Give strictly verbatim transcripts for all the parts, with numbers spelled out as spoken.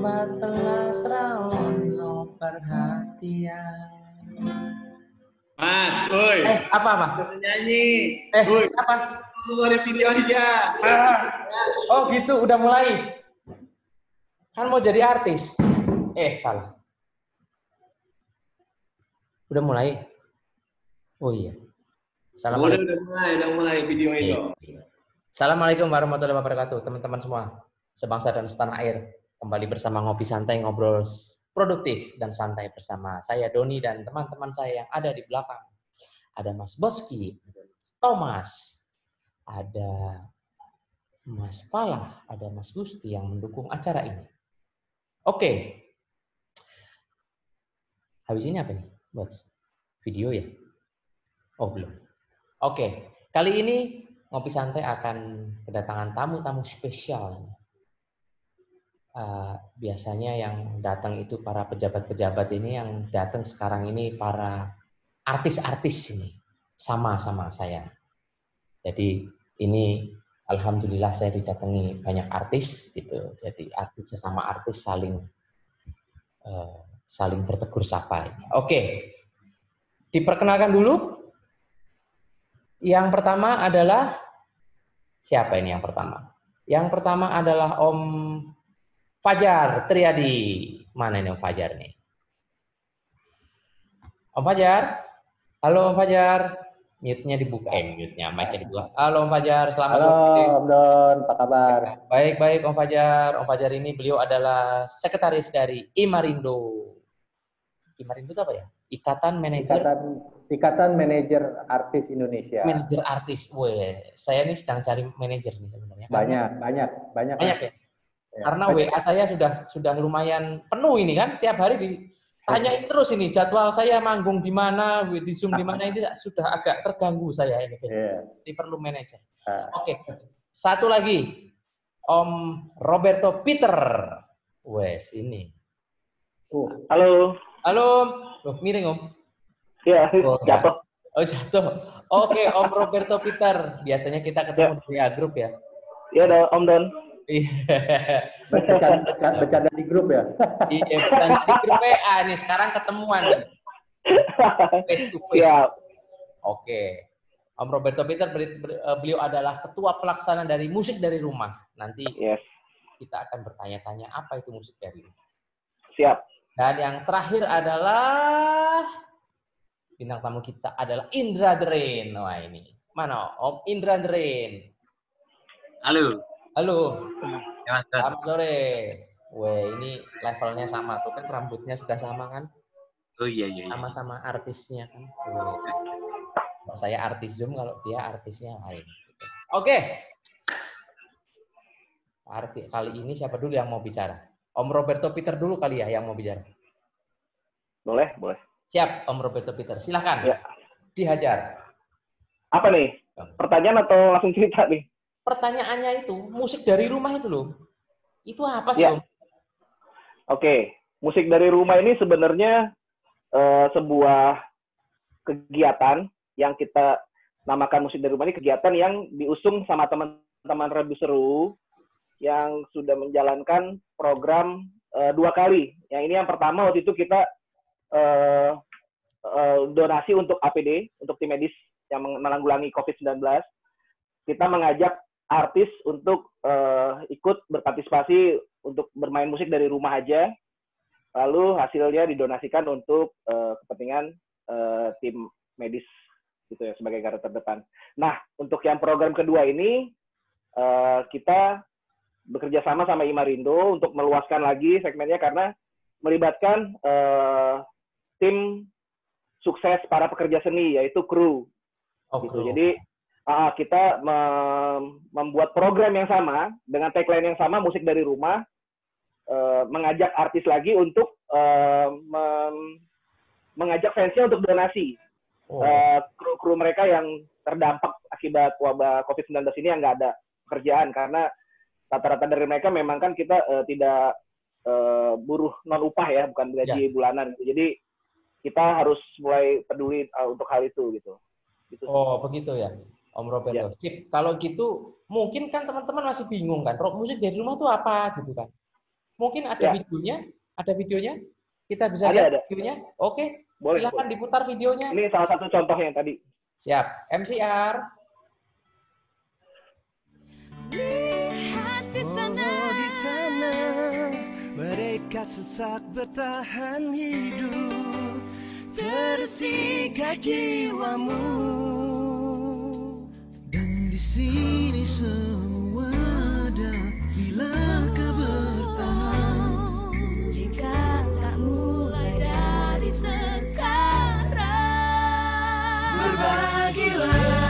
empat belas rono perhatian. Mas, woi. Eh, apa apa? Nyanyi. Eh, woi. apa? Keluarin video aja. Ah. Oh gitu, udah mulai. Kan mau jadi artis. Eh, salah. Udah mulai. Oh iya. Assalamualaikum. Udah, udah mulai, udah mulai video itu. Assalamualaikum warahmatullahi wabarakatuh, teman-teman semua, sebangsa dan setanah air. Kembali bersama Ngopi Santai, ngobrol produktif dan santai bersama saya Doni dan teman-teman saya yang ada di belakang. Ada Mas Boski, ada Mas Thomas, ada Mas Falah, ada Mas Gusti yang mendukung acara ini. Oke. Habis ini apa nih? Buat video ya? Oh, belum. Oke. Kali ini Ngopi Santai akan kedatangan tamu-tamu spesial. Uh, biasanya yang datang itu para pejabat-pejabat ini, yang datang sekarang ini para artis-artis ini. Sama-sama saya. Jadi ini alhamdulillah saya didatangi banyak artis gitu. Jadi artis sesama artis saling uh, saling bertegur sapa. Oke. Diperkenalkan dulu. Yang pertama adalah siapa ini yang pertama? Yang pertama adalah Om Fajar Triadi. Mana ini Om Fajar nih? Om Fajar? Halo Om Fajar. Mute-nya dibuka. Eh, mute-nya, mic-nya dibuka. Halo Om Fajar, selamat sore. Halo Om Don, apa kabar? Baik-baik Om Fajar. Om Fajar ini beliau adalah sekretaris dari Imarindo. Imarindo itu apa ya? Ikatan Manajer Ikatan Ikatan Manajer Artis Indonesia. Manajer artis, weh. Saya nih sedang cari manajer nih sebenarnya. Banyak, banyak, banyak. Banyak ya. ya. Karena banyak. W A saya sudah sudah lumayan penuh ini kan. Tiap hari ditanyain terus ini jadwal saya manggung di mana, di Zoom di mana, ini sudah agak terganggu saya ini. Yeah. Ini perlu manajer. Uh. Oke. Satu lagi. Om Roberto Peter. Wes ini. Uh. Halo. Halo. Loh, miring Om. Iya, oh, jatuh. Oh, jatuh. Oke, Om Roberto Peter. Biasanya kita ketemu ya. Di W A grup ya. Iya, Om Don. Iya. bercanda, bercanda di grup ya? Iya, bercanda di grup W A nih. Sekarang ketemuan. Face to face. Ya. Oke. Om Roberto Peter, beliau adalah ketua pelaksana dari Musik dari Rumah. Nanti yes. Kita akan bertanya-tanya apa itu musik dari rumah. Siap. Dan yang terakhir adalah bintang tamu kita adalah Indra Dren. Wah ini. Mana Om Indra Dren? Halo. Halo. Ya, Mas. Selamat sore. Weh, ini levelnya sama tuh kan, rambutnya sudah sama kan? Oh iya iya. Sama-sama artisnya kan. Kalau saya artis Zoom, kalau dia artisnya lain. Oke. Arti kali ini siapa dulu yang mau bicara? Om Roberto Peter dulu kali ya yang mau bicara. Boleh, boleh. Siap, Om Roberto Peter. Silahkan. Ya. Dihajar. Apa nih? Pertanyaan atau langsung cerita nih? Pertanyaannya itu, musik dari rumah itu loh. Itu apa sih, ya. Om? Oke. Musik dari rumah ini sebenarnya uh, sebuah kegiatan yang kita namakan musik dari rumah ini, kegiatan yang diusung sama teman-teman Rebu Seru yang sudah menjalankan program uh, dua kali. Yang ini yang pertama waktu itu kita Uh, uh, donasi untuk A P D, untuk tim medis yang menanggulangi covid sembilan belas. Kita mengajak artis untuk uh, ikut berpartisipasi untuk bermain musik dari rumah aja. Lalu hasilnya didonasikan untuk uh, kepentingan uh, tim medis gitu ya, sebagai garda terdepan. Nah, untuk yang program kedua ini uh, kita bekerja sama sama Imarindo untuk meluaskan lagi segmennya karena melibatkan uh, tim sukses para pekerja seni, yaitu kru. Oh, gitu. kru. Jadi uh, kita mem membuat program yang sama dengan tagline yang sama, musik dari rumah, uh, mengajak artis lagi untuk uh, mengajak fansnya untuk donasi. Oh. Uh, kru-kru mereka yang terdampak akibat wabah covid sembilan belas ini yang nggak ada pekerjaan, karena rata-rata dari mereka memang kan kita uh, tidak uh, buruh non upah ya, bukan gaji ya. Bulanan. Jadi kita harus mulai peduli uh, untuk hal itu gitu. gitu. Oh, begitu ya, Om Roberto. Ya. Kalau gitu, mungkin kan teman-teman masih bingung kan, rock musik dari rumah itu apa gitu kan? Mungkin ada Ya. videonya? Ada videonya? Kita bisa Ada, lihat ada. videonya? Oke, Boleh, silakan boleh. diputar videonya. Ini salah satu contohnya yang tadi. Siap. M C R. Lihat di sana, oh, di sana mereka sesak bertahan hidup, tersikat jiwamu. Dan di sini semua ada bila kau bertahan. Jika tak mulai dari sekarang, berbagilah.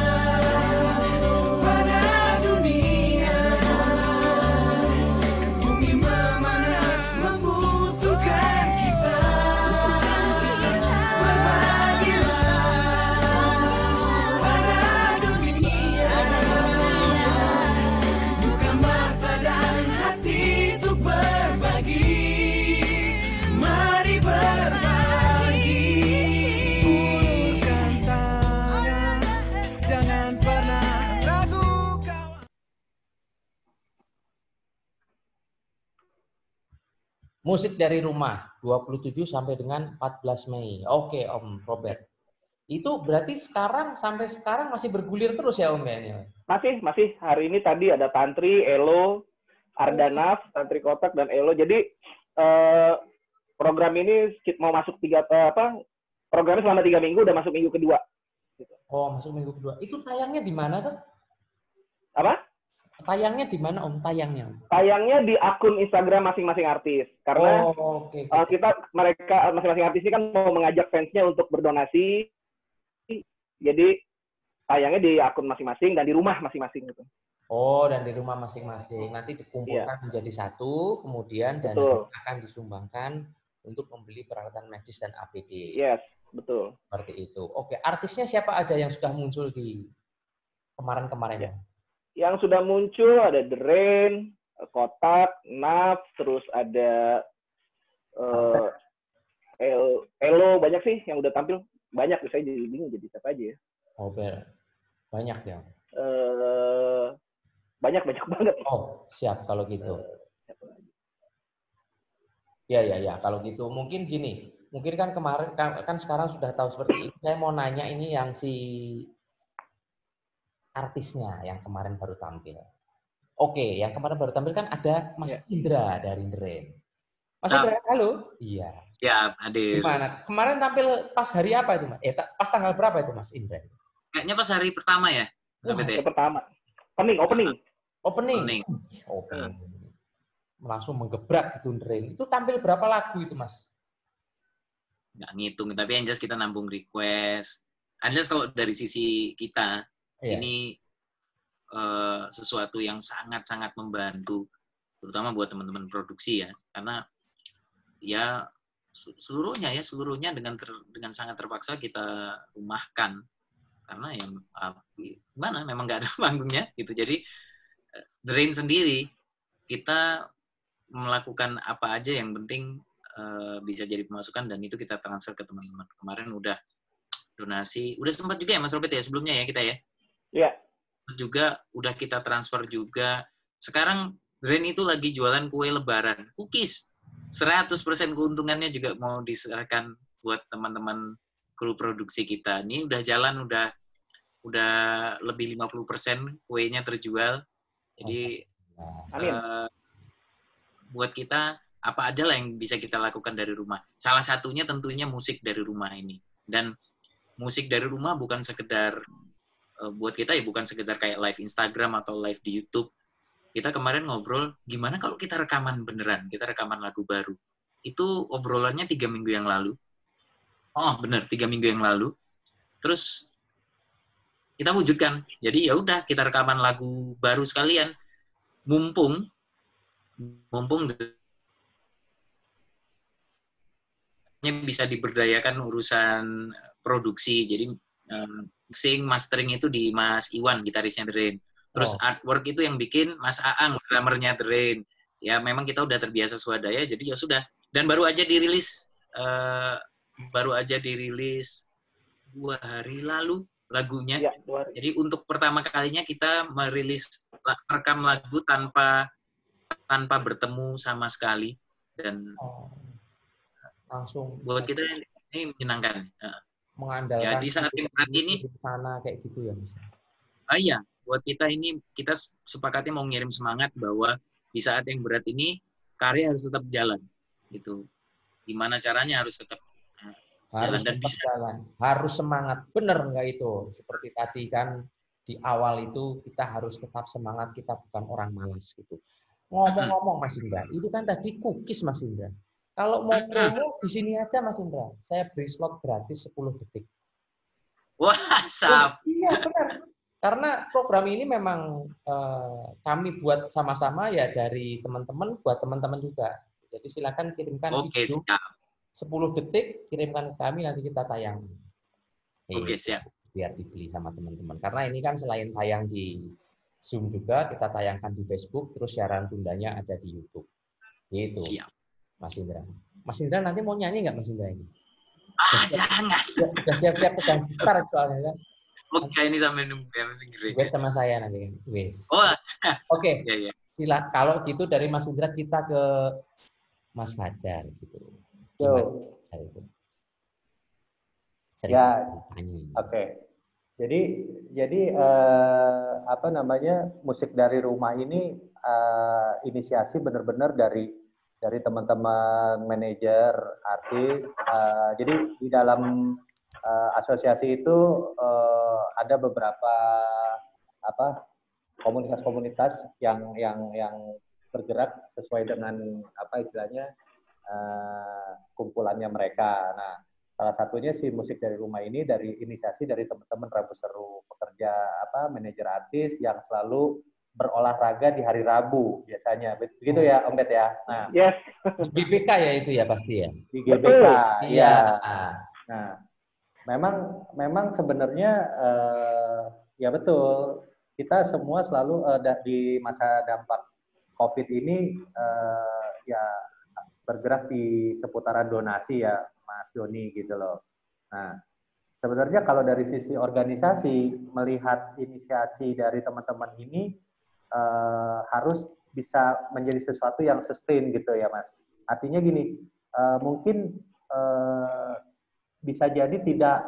Musik dari rumah, dua puluh tujuh sampai dengan empat belas Mei. Oke, Om Robert. Itu berarti sekarang, sampai sekarang masih bergulir terus ya, Om ya? Masih, masih. Hari ini tadi ada Tantri, Elo, Ardanaf, Tantri Kotak, dan Elo. Jadi, eh, program ini mau masuk tiga, eh, apa, programnya selama tiga minggu, udah masuk minggu kedua. Oh, masuk minggu kedua. Itu tayangnya di mana tuh? Apa? Tayangnya di mana, Om? Tayangnya? Tayangnya di akun Instagram masing-masing artis. Karena oh, okay, okay. Uh, kita, mereka, masing-masing artis ini kan mau mengajak fansnya untuk berdonasi. Jadi, tayangnya di akun masing-masing dan di rumah masing-masing. Gitu. Oh, dan di rumah masing-masing. Nanti dikumpulkan yeah. menjadi satu, kemudian dana akan disumbangkan untuk membeli peralatan medis dan A P D. Yes, betul. Seperti itu. Oke, artisnya siapa aja yang sudah muncul di kemarin-kemarin? Yeah. Yang sudah muncul ada The Rain, Kotak, Naf, terus ada uh, El, Elo, banyak sih yang udah tampil. Banyak, saya jadi bingung jadi siapa aja ya. Oh, banyak ya? Uh, banyak, banyak banget. Oh, siap kalau gitu. Uh, ya, ya, ya. Kalau gitu mungkin gini. Mungkin kan kemarin, kan, kan sekarang sudah tahu seperti ini. Saya mau nanya ini yang si artisnya yang kemarin baru tampil. Oke, yang kemarin baru tampil kan ada Mas ya. Indra dari The Rain. Mas nah. Indra, halo? Iya. Siap, hadir. Gimana? Kemarin tampil pas hari apa itu, Mas? Eh, pas tanggal berapa itu, Mas Indra? Kayaknya pas hari pertama ya. Oh, hari pertama. Opening, opening. Opening. Opening. Opening. Langsung menggebrak gitu The Rain. Itu tampil berapa lagu itu, Mas? Nggak ngitung, tapi yang jelas kita nampung request. Yang jelas kalau dari sisi kita, yeah. ini uh, sesuatu yang sangat-sangat membantu, terutama buat teman-teman produksi ya, karena ya seluruhnya ya seluruhnya dengan ter, dengan sangat terpaksa kita rumahkan, karena yang uh, gimana memang nggak ada panggungnya gitu. Jadi uh, The Rain sendiri kita melakukan apa aja yang penting uh, bisa jadi pemasukan, dan itu kita transfer ke teman-teman. Kemarin udah donasi, udah sempat juga ya Mas Robert ya sebelumnya ya kita ya. Iya. Juga udah kita transfer juga. Sekarang Rain itu lagi jualan kue lebaran, cookies. seratus persen keuntungannya juga mau diserahkan buat teman-teman kru produksi kita. Ini udah jalan, udah udah lebih lima puluh persen kuenya terjual. Jadi uh, buat kita apa aja lah yang bisa kita lakukan dari rumah. Salah satunya tentunya musik dari rumah ini. Dan musik dari rumah bukan sekedar buat kita ya bukan sekedar kayak live Instagram atau live di YouTube. Kita kemarin ngobrol, gimana kalau kita rekaman beneran, kita rekaman lagu baru. Itu obrolannya tiga minggu yang lalu. Oh bener, tiga minggu yang lalu. Terus kita wujudkan. Jadi ya udah kita rekaman lagu baru sekalian. Mumpung, mumpung bisa diberdayakan urusan produksi. Jadi mixing, mastering itu di Mas Iwan, gitarisnya The Rain. Terus oh. artwork itu yang bikin Mas Aang, drummernya The Rain. Ya memang kita udah terbiasa swadaya, jadi ya sudah. Dan baru aja dirilis, uh, baru aja dirilis dua hari lalu lagunya. Ya, jadi untuk pertama kalinya kita merilis rekam lagu tanpa tanpa bertemu sama sekali, dan Oh, langsung buat kita ini menyenangkan. Nah, ya mengandalkan di saat yang berat ini, di sana kayak gitu ya Mas. ah iya, buat kita ini kita sepakatnya mau ngirim semangat bahwa di saat yang berat ini karya harus tetap jalan, gitu. Gimana caranya harus tetap uh, Harus jalan dan tetap bisa. jalan, harus semangat. Bener nggak itu? Seperti tadi kan di awal itu kita harus tetap semangat, kita bukan orang malas gitu. Ngomong-ngomong Mas Indra, itu kan tadi cookies Mas Indra. Kalau mau promo di sini aja Mas Indra, saya beri slot gratis sepuluh detik. Wah, sap. Iya benar. Karena program ini memang eh, kami buat sama-sama ya dari teman-teman buat teman-teman juga. Jadi silakan kirimkan Oke, video siap. sepuluh detik, kirimkan ke kami nanti kita tayang. Oke, siap. Biar dibeli sama teman-teman. Karena ini kan selain tayang di Zoom juga, kita tayangkan di Facebook, terus siaran tundanya ada di YouTube. Gitu. Siap. Mas Indra. Mas Indra nanti mau nyanyi nggak Mas Indra ini? Ah, jangan. Sudah siap-siap pegang gitar soalnya kan. Oke, ini sampai nunggu Duet sama saya nanti kan. Wes. Oh, Oke. ya, ya. Sila, kalau gitu dari Mas Indra kita ke Mas Fajar gitu. Gimana itu? Ya, oke. Okay. Jadi, jadi eh, apa namanya musik dari rumah ini eh, inisiasi benar-benar dari dari teman-teman manajer, artis. Eh, jadi di dalam eh, asosiasi itu eh, ada beberapa apa komunitas-komunitas yang yang yang bergerak sesuai dengan apa istilahnya uh, kumpulannya mereka. Nah, salah satunya si musik dari rumah ini dari inisiasi dari teman-teman Rabu Seru, pekerja apa manajer artis yang selalu berolahraga di hari Rabu biasanya. Begitu ya, Om Bet ya. Nah, yes. Di G B K ya itu ya pasti ya. Di G B K, iya. Ya. Nah, memang memang sebenarnya uh, ya betul. Kita semua selalu uh, di masa dampak COVID ini uh, ya bergerak di seputaran donasi ya, Mas Doni gitu loh. Nah, sebenarnya kalau dari sisi organisasi melihat inisiasi dari teman-teman ini uh, harus bisa menjadi sesuatu yang sustain gitu ya, Mas. Artinya gini, uh, mungkin uh, bisa jadi tidak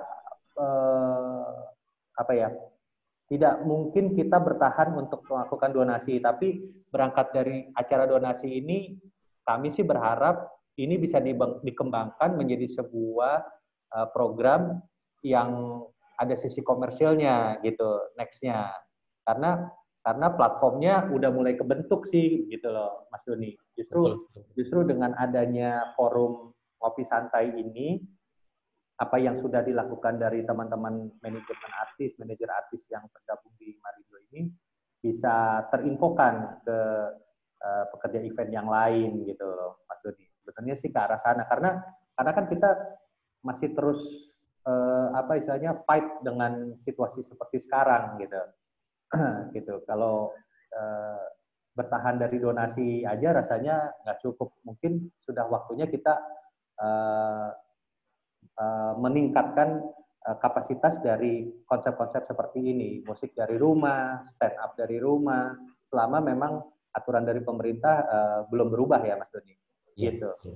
uh, apa ya? Tidak mungkin kita bertahan untuk melakukan donasi, tapi berangkat dari acara donasi ini, kami sih berharap ini bisa dikembangkan menjadi sebuah uh, program yang ada sisi komersilnya gitu, next-nya. Karena karena platformnya udah mulai kebentuk sih, gitu loh, Mas Doni. Justru justru dengan adanya forum Ngopi Santai ini, apa yang sudah dilakukan dari teman-teman manajemen artis, manajer artis yang tergabung di Marindo ini bisa terinfokan ke uh, pekerja event yang lain gitu loh, Mas Dodi. Sebetulnya sih ke arah sana karena karena kan kita masih terus uh, apa istilahnya fight dengan situasi seperti sekarang gitu. gitu. Kalau uh, bertahan dari donasi aja rasanya nggak cukup. Mungkin sudah waktunya kita uh, Uh, meningkatkan uh, kapasitas dari konsep-konsep seperti ini, musik dari rumah, stand up dari rumah, selama memang aturan dari pemerintah uh, belum berubah ya, Mas Doni. Ya, gitu. Ya.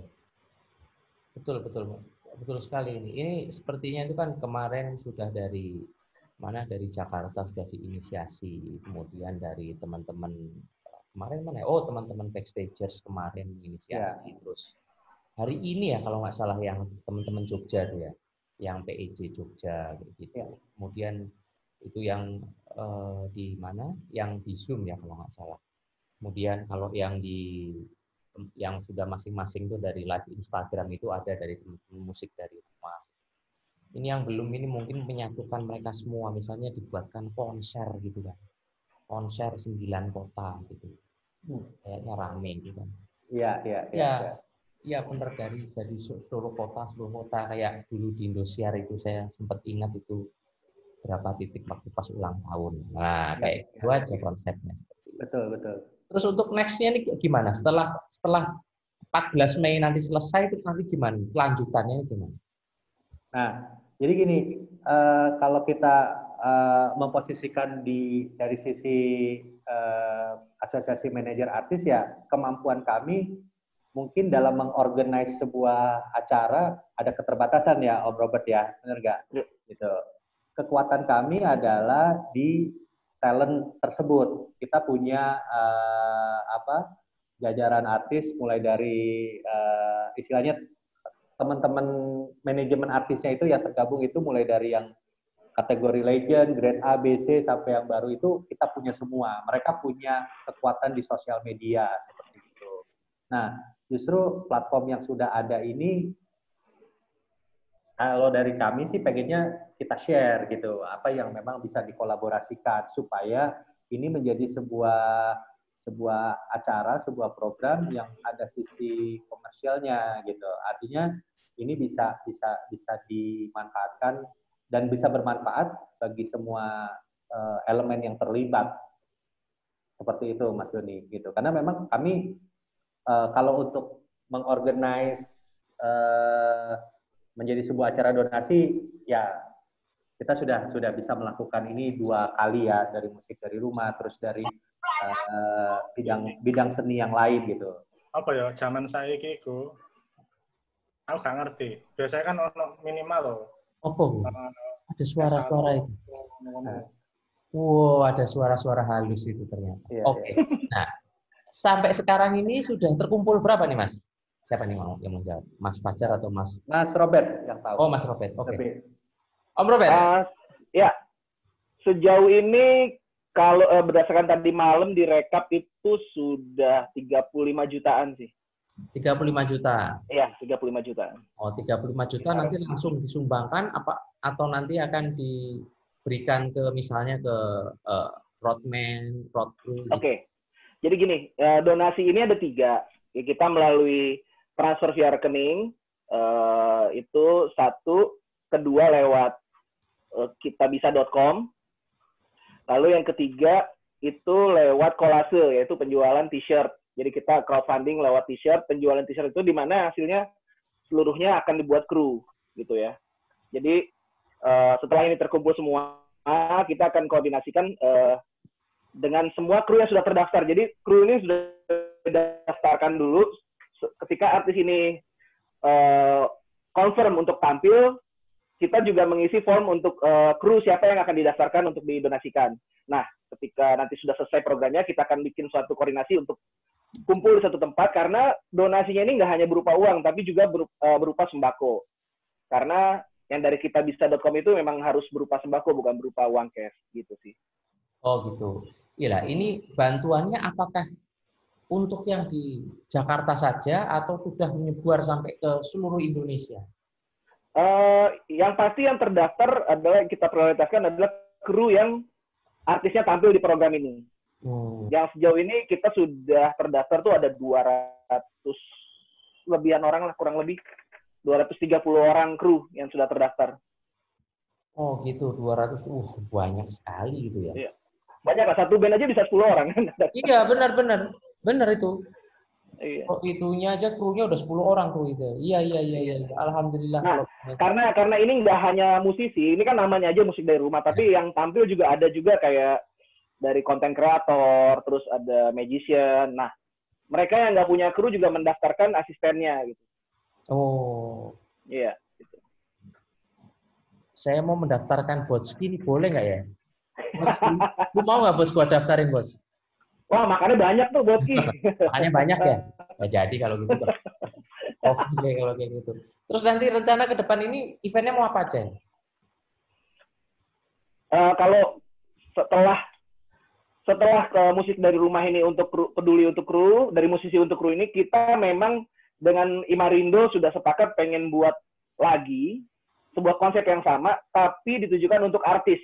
Betul, betul, betul sekali ini. Ini sepertinya itu kan kemarin sudah dari mana dari Jakarta sudah diinisiasi, kemudian dari teman-teman kemarin mana? Oh, teman-teman Backstagers kemarin inisiasi, ya. Terus hari ini ya kalau nggak salah yang teman-teman Jogja tuh ya, yang P E J Jogja gitu. Ya. Kemudian itu yang uh, di mana? Yang di Zoom ya kalau nggak salah. Kemudian kalau yang di yang sudah masing-masing tuh dari live Instagram itu ada dari teman-teman musik dari rumah. Ini yang belum ini mungkin menyatukan mereka semua, misalnya dibuatkan konser gitu kan, konser sembilan kota gitu, hmm. kayaknya rame gitu kan. Iya iya iya. Ya, ya. Iya benar dari dari seluruh kota seluruh kota kayak dulu di Indosiar itu saya sempat ingat itu berapa titik waktu pas ulang tahun. Nah kayak itu aja konsepnya. Betul betul. Terus untuk nextnya ini gimana? Setelah setelah empat belas Mei nanti selesai itu nanti gimana? Kelanjutannya gimana? Nah jadi gini uh, kalau kita uh, memposisikan di dari sisi uh, asosiasi manajer artis ya kemampuan kami mungkin dalam mengorganize sebuah acara ada keterbatasan ya Om Robert ya, benar nggak? Gitu. Kekuatan kami adalah di talent tersebut. Kita punya uh, apa jajaran artis mulai dari uh, istilahnya teman-teman manajemen artisnya itu yang tergabung itu mulai dari yang kategori legend, grade A, B, C sampai yang baru itu kita punya semua. Mereka punya kekuatan di sosial media seperti itu. Nah, justru platform yang sudah ada ini, kalau dari kami sih pengennya kita share gitu, apa yang memang bisa dikolaborasikan supaya ini menjadi sebuah sebuah acara, sebuah program yang ada sisi komersialnya gitu. Artinya ini bisa bisa bisa dimanfaatkan dan bisa bermanfaat bagi semua uh, elemen yang terlibat. Seperti itu Mas Doni gitu. Karena memang kami uh, kalau untuk mengorganize uh, menjadi sebuah acara donasi ya kita sudah sudah bisa melakukan ini dua kali ya, dari musik dari rumah terus dari uh, bidang bidang seni yang lain gitu. Apa ya zaman saya iku aku gak ngerti. Biasanya kan ono minimal loh. Opo? Uh, ada suara-suara itu. Nah. Wow, ada suara-suara halus itu ternyata. Iya, Oke. iya. Nah, sampai sekarang ini sudah terkumpul berapa nih, Mas? Siapa nih mau yang mau jawab? Mas Fajar atau Mas? Mas Robert yang tahu. Oh, Mas Robert. Oke. Lebih. Om Robert. Uh, ya, sejauh ini kalau uh, berdasarkan tadi malam direkap itu sudah tiga puluh lima jutaan sih. tiga puluh lima juta. Iya, tiga puluh lima juta. Oh, tiga puluh lima juta nanti langsung disumbangkan apa atau nanti akan diberikan ke misalnya ke uh, roadman, road crew? Oke. Okay. Jadi gini, uh, donasi ini ada tiga. Ya, kita melalui transfer via rekening, uh, itu satu, kedua lewat uh, kitabisa dot com. Lalu yang ketiga itu lewat kolase, yaitu penjualan t-shirt. Jadi kita crowdfunding lewat t-shirt, penjualan t-shirt itu di mana hasilnya seluruhnya akan dibuat kru, gitu ya. Jadi uh, setelah ini terkumpul semua, kita akan koordinasikan uh, dengan semua kru yang sudah terdaftar. Jadi kru ini sudah didaftarkan dulu. Ketika artis ini uh, confirm untuk tampil, kita juga mengisi form untuk uh, kru siapa yang akan didaftarkan untuk didonasikan. Nah, ketika nanti sudah selesai programnya, kita akan bikin suatu koordinasi untuk kumpul di satu tempat, karena donasinya ini nggak hanya berupa uang, tapi juga berupa sembako. Karena yang dari kitabisa dot com itu memang harus berupa sembako, bukan berupa uang cash, gitu sih. Oh gitu. Iya, ini bantuannya apakah untuk yang di Jakarta saja atau sudah menyebar sampai ke seluruh Indonesia? Uh, yang pasti yang terdaftar adalah yang kita prioritaskan adalah kru yang artisnya tampil di program ini. Hmm. Yang sejauh ini kita sudah terdaftar tuh ada dua ratus lebihan orang lah, kurang lebih dua ratus tiga puluh orang kru yang sudah terdaftar. Oh gitu, dua ratus. Uh, banyak sekali gitu ya. Iya. Banyak lah, satu band aja bisa sepuluh orang. Iya, benar-benar. Benar itu. Iya. Oh, itunya aja krunya udah sepuluh orang kru itu. Iya, iya, iya, iya. Alhamdulillah. Nah, karena karena ini nggak hanya musisi, ini kan namanya aja musik dari rumah, tapi ya. Yang tampil juga ada juga kayak dari konten kreator, terus ada magician. Nah, mereka yang nggak punya kru juga mendaftarkan asistennya gitu. Oh. Iya. Gitu. Saya mau mendaftarkan Botski ini boleh nggak ya? Lu mau nggak bos gua daftarin bos? Wah, makannya banyak tuh Botski. Makannya banyak ya? Nah, jadi kalau gitu. Oke, kalau kayak gitu. Terus nanti rencana ke depan ini eventnya mau apa aja? Uh, kalau setelah setelah ke musik dari rumah ini untuk kru, peduli untuk kru, dari musisi untuk kru ini, kita memang dengan Imarindo sudah sepakat pengen buat lagi sebuah konsep yang sama, tapi ditujukan untuk artis.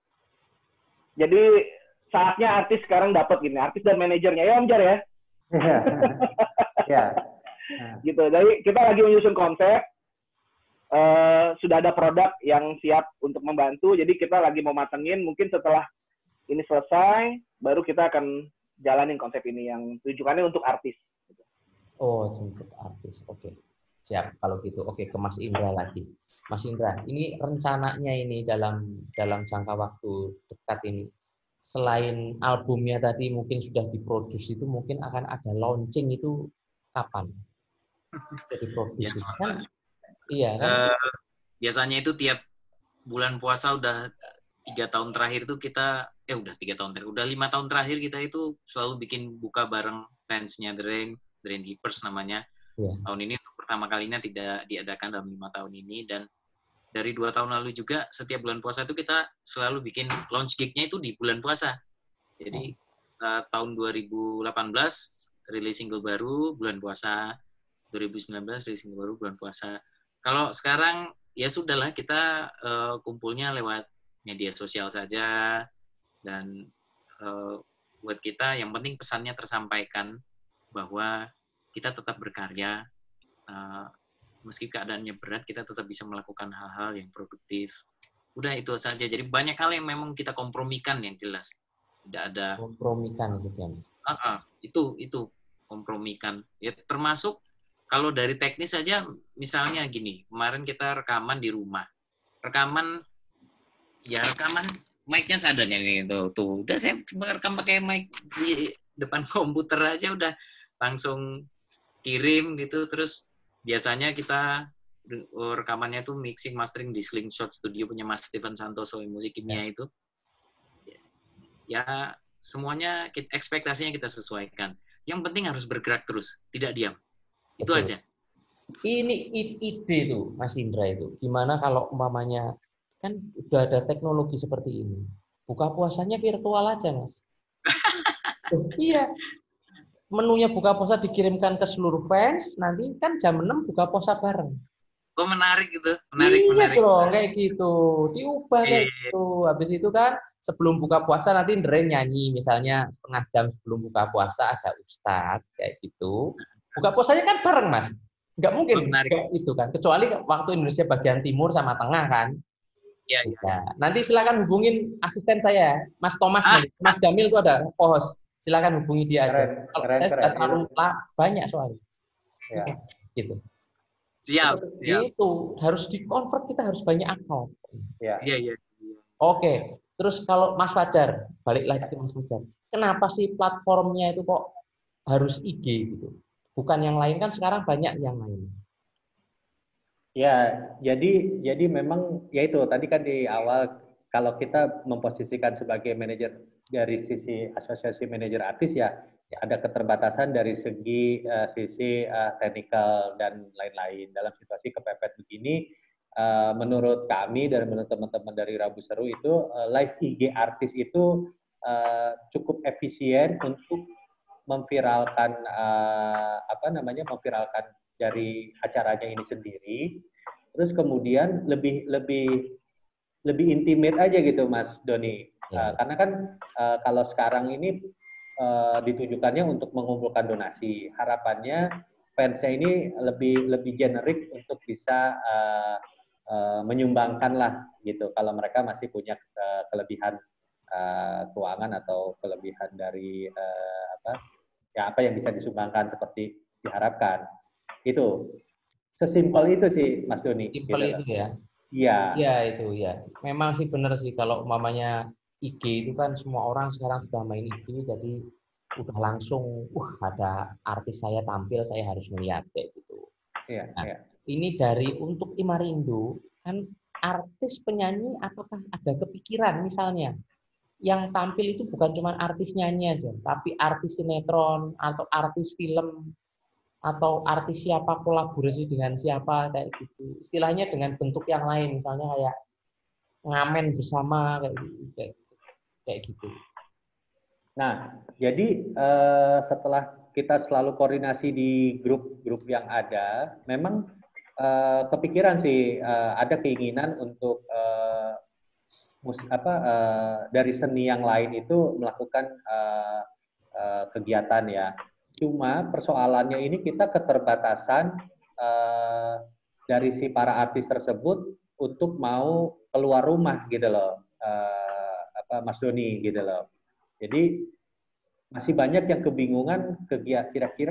Jadi saatnya artis sekarang dapat gini, artis dan manajernya, ya Om Jar ya. Ya. Gitu. Jadi kita lagi menyusun konsep, uh, sudah ada produk yang siap untuk membantu. Jadi kita lagi mau matengin, mungkin setelah ini selesai, baru kita akan jalanin konsep ini yang tujuannya untuk artis. Oh, untuk artis, oke. Okay. Siap kalau gitu. Oke, ke Mas Indra lagi. Mas Indra, ini rencananya ini dalam dalam jangka waktu dekat ini, selain albumnya tadi mungkin sudah diproduksi, itu mungkin akan ada launching itu kapan? Jadi produksi Ya, kan? Iya kan? Uh, biasanya itu tiap bulan puasa udah tiga tahun terakhir itu kita, eh udah tiga tahun terakhir, udah lima tahun terakhir kita itu selalu bikin buka bareng fansnya The Rain, The Rain Keepers namanya. Iya. Tahun ini untuk pertama kalinya tidak diadakan dalam lima tahun ini, dan dari dua tahun lalu juga setiap bulan puasa itu kita selalu bikin launch gig-nya itu di bulan puasa. Jadi uh, tahun dua ribu delapan belas rilis single baru bulan puasa, dua ribu sembilan belas rilis single baru bulan puasa. Kalau sekarang ya sudahlah, kita uh, kumpulnya lewat media sosial saja, dan uh, buat kita yang penting pesannya tersampaikan bahwa kita tetap berkarya. Uh, meski keadaannya berat, kita tetap bisa melakukan hal-hal yang produktif. Udah itu saja. Jadi banyak hal yang memang kita kompromikan yang jelas. Tidak ada kompromikan gitu ya. Uh, uh, itu itu kompromikan. Ya termasuk kalau dari teknis saja, misalnya gini, kemarin kita rekaman di rumah. Rekaman ya rekaman mic-nya seadanya nih tuh. Tuh, udah saya merekam pakai mic di depan komputer aja udah langsung kirim gitu. Terus biasanya kita rekamannya tuh mixing mastering di Slingshot Studio punya Mas Steven Santoso yang musik kimia itu. Ya semuanya kita, ekspektasinya kita sesuaikan. Yang penting harus bergerak terus, tidak diam. Itu Betul. aja. Ini ide tuh Mas Indra itu. Gimana kalau umpamanya kan udah ada teknologi seperti ini. Buka puasanya virtual aja, Mas. Oh, iya. Menunya buka puasa dikirimkan ke seluruh fans, nanti kan jam enam buka puasa bareng. Oh, menarik gitu. Menarik, iya menarik. dong, kayak gitu. Diubah kayak Iya. gitu. Habis itu kan sebelum buka puasa nanti Dren nyanyi, misalnya setengah jam sebelum buka puasa ada ustadz, kayak gitu. Buka puasanya kan bareng, Mas. Nggak mungkin Oh, menarik. kayak itu kan. Kecuali waktu Indonesia bagian timur sama tengah kan. Iya, iya. Ya. Nanti silakan hubungin asisten saya, Mas Thomas, Ah. Mas Jamil itu ada host. Silakan hubungi dia aja. Keren, Kalau keren, saya keren. sudah terlalu banyak soalnya. Ya. Gitu. Siap, siap. Itu harus di-convert, kita harus banyak akal. Ya. Iya, iya. Oke. Terus kalau Mas Fajar, balik lagi ke Mas Fajar. Kenapa sih platformnya itu kok harus I G gitu? Bukan yang lain, kan sekarang banyak yang lain. Ya, jadi jadi memang ya itu tadi kan di awal kalau kita memposisikan sebagai manajer dari sisi asosiasi manajer artis ya ada keterbatasan dari segi uh, sisi uh, teknikal dan lain-lain. Dalam situasi kepepet begini, uh, menurut kami dan menurut teman-teman dari Rabu Seru itu uh, live I G artis itu uh, cukup efisien untuk memviralkan uh, apa namanya memviralkan dari acaranya ini sendiri. Terus kemudian lebih lebih lebih intimate aja gitu Mas Doni. Uh, karena kan uh, kalau sekarang ini uh, ditujukannya untuk mengumpulkan donasi. Harapannya fansnya ini lebih lebih generik untuk bisa uh, uh, menyumbangkan lah gitu. Kalau mereka masih punya uh, kelebihan uh, keuangan atau kelebihan dari uh, apa ya apa yang bisa disumbangkan seperti diharapkan. Itu sesimpel itu sih Mas Doni. Simpel gitu. itu ya. Iya. Iya itu ya. Memang sih benar sih kalau umpamanya I G itu kan semua orang sekarang sudah main I G, jadi udah langsung, wah ada artis saya tampil, saya harus melihat kayak gitu. Iya. Nah, Iya. ini dari untuk Imarindo kan artis penyanyi apakah ada kepikiran misalnya yang tampil itu bukan cuma artis nyanyi aja, tapi artis sinetron atau artis film atau artis siapa kolaborasi dengan siapa kayak gitu. Istilahnya dengan bentuk yang lain, misalnya kayak ngamen bersama kayak gitu. Kayak, kayak gitu. Nah, jadi eh, setelah kita selalu koordinasi di grup-grup yang ada, memang eh, kepikiran sih eh, ada keinginan untuk eh, mus, apa eh, dari seni yang lain itu melakukan eh, eh, kegiatan ya. Cuma persoalannya ini kita keterbatasan uh, dari si para artis tersebut untuk mau keluar rumah gitu loh, uh, apa Mas Doni gitu loh. Jadi masih banyak yang kebingungan kegiatan kira-kira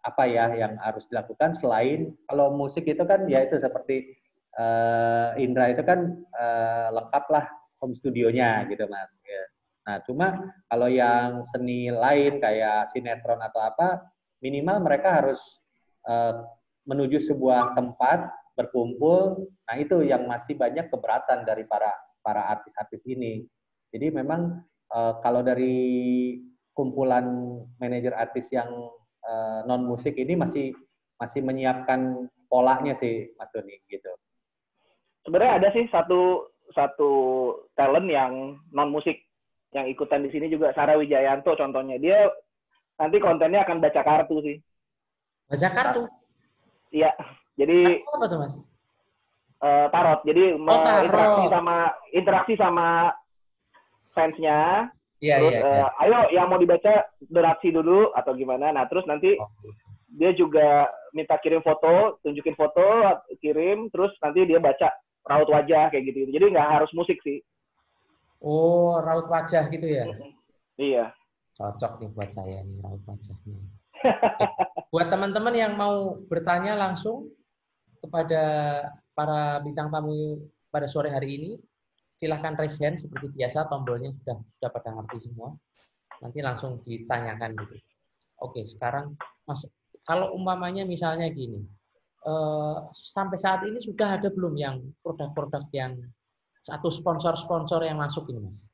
apa ya yang harus dilakukan selain kalau musik itu kan ya itu seperti uh, Indra itu kan uh, lengkap lah home studionya gitu Mas. Ya. Nah cuma kalau yang seni lain kayak sinetron atau apa minimal mereka harus uh, menuju sebuah tempat berkumpul. Nah itu yang masih banyak keberatan dari para para artis-artis ini. Jadi memang uh, kalau dari kumpulan manajer artis yang uh, non musik ini masih masih menyiapkan polanya sih Mas Doni gitu. Sebenarnya ada sih satu satu talent yang non musik yang ikutan di sini juga, Sarah Wijayanto contohnya. Dia nanti kontennya akan baca kartu sih. Baca kartu? Iya. Jadi apa tuh Mas? Uh, tarot. Jadi oh, tarot. interaksi sama interaksi sama fansnya. Iya, terus iya, uh, iya. ayo yang mau dibaca donasi dulu atau gimana. Nah terus nanti oh. dia juga minta kirim foto, tunjukin foto, kirim, terus nanti dia baca raut wajah kayak gitu. Jadi nggak harus musik sih. Oh, raut wajah gitu ya? Iya. Cocok nih buat saya nih raut wajahnya. Buat teman-teman yang mau bertanya langsung kepada para bintang tamu pada sore hari ini, silahkan raise hand seperti biasa, tombolnya sudah sudah pada ngerti semua. Nanti langsung ditanyakan gitu. Oke, sekarang Mas, kalau umpamanya misalnya gini, eh, sampai saat ini sudah ada belum yang produk-produk yang satu sponsor-sponsor yang masuk ini, Mas?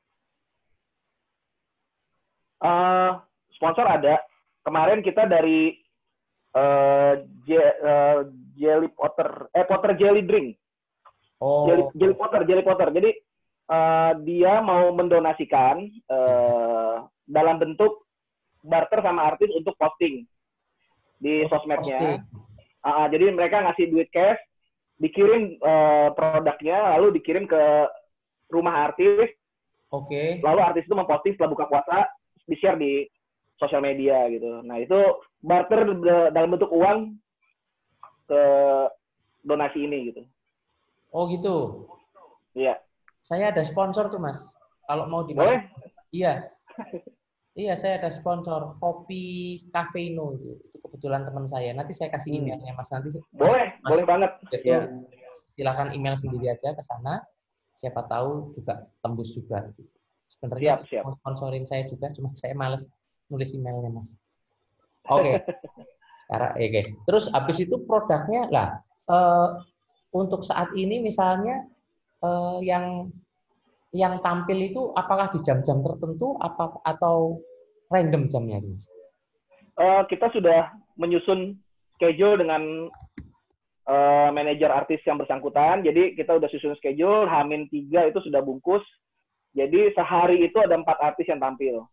Uh, sponsor ada. Kemarin kita dari uh, je, uh, Jelly Potter, eh Potter Jelly Drink. Oh. Jelly, Jelly Potter, Jelly Potter. Jadi uh, dia mau mendonasikan uh, dalam bentuk barter sama artis untuk posting di sosmednya. Uh, jadi mereka ngasih duit cash, dikirim uh, produknya, lalu dikirim ke rumah artis. Oke. Okay. Lalu artis itu memposting setelah buka puasa, di-share di sosial media gitu. Nah itu barter dalam bentuk uang ke donasi ini gitu. Oh gitu. Iya. Saya ada sponsor tuh Mas. Kalau mau dimasukin. Iya. Iya saya ada sponsor kopi Cafeino itu. Itu kebetulan teman saya. Nanti saya kasih emailnya Mas. Nanti boleh, mas, boleh banget. Itu ya. Silakan email sendiri aja ke sana. Siapa tahu juga tembus juga. Sebenarnya siap, siap. Mau sponsorin saya juga, cuma saya males nulis emailnya Mas. Oke. Okay. Sekarang, oke. Okay. Terus habis itu produknya lah. Uh, untuk saat ini misalnya uh, yang yang tampil itu apakah di jam-jam tertentu apa atau random jamnya Mas? Uh, kita sudah menyusun schedule dengan uh, manajer artis yang bersangkutan. Jadi kita udah susun schedule, H minus tiga itu sudah bungkus. Jadi sehari itu ada empat artis yang tampil.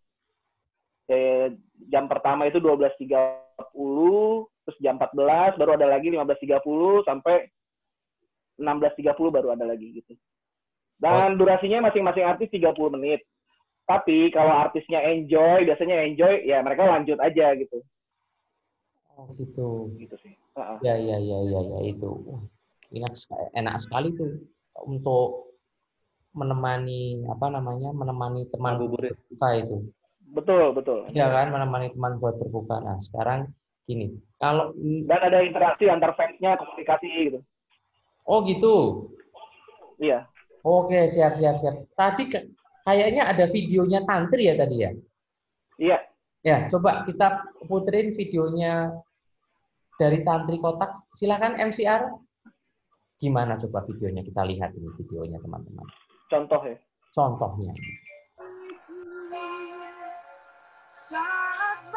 Eh, jam pertama itu dua belas tiga puluh, terus jam empat belas baru ada lagi lima belas tiga puluh sampai enam belas tiga puluh baru ada lagi gitu. Dan durasinya masing-masing artis tiga puluh menit. Tapi kalau artisnya enjoy, biasanya enjoy, ya mereka lanjut aja gitu. Oh gitu. Gitu sih. Uh-uh. Ya ya ya ya ya itu. Enak enak sekali tuh untuk menemani apa namanya? menemani teman berbuka itu. Betul, betul. Iya kan, menemani teman buat berbuka. Nah, sekarang gini, kalau dan ada interaksi antar fansnya, komunikasi gitu. Oh gitu. Iya. Oke, siap siap siap. Tadi kayaknya ada videonya Tantri ya tadi ya? Iya. Ya, coba kita puterin videonya dari Tantri Kotak. Silakan M C R. Gimana coba videonya? Kita lihat ini videonya teman-teman. Contoh ya. Contohnya. Saat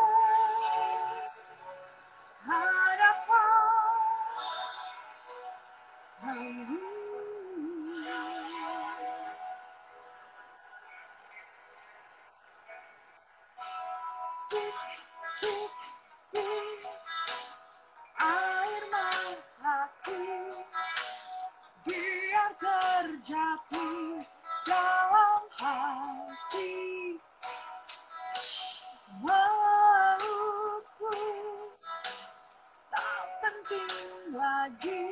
berhadapan air mataku biar terjatuh dalam hati. Maluku tak penting lagi,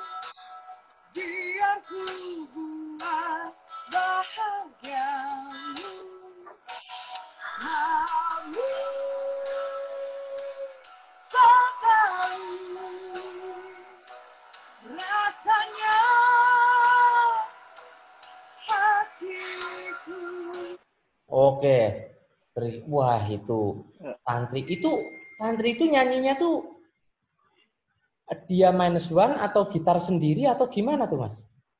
biar ku buat bahagiamu. Namun Oke. Beri- Wah, itu tantri. Itu tantri itu nyanyinya tuh dia minus one atau gitar sendiri atau gimana tuh, Mas?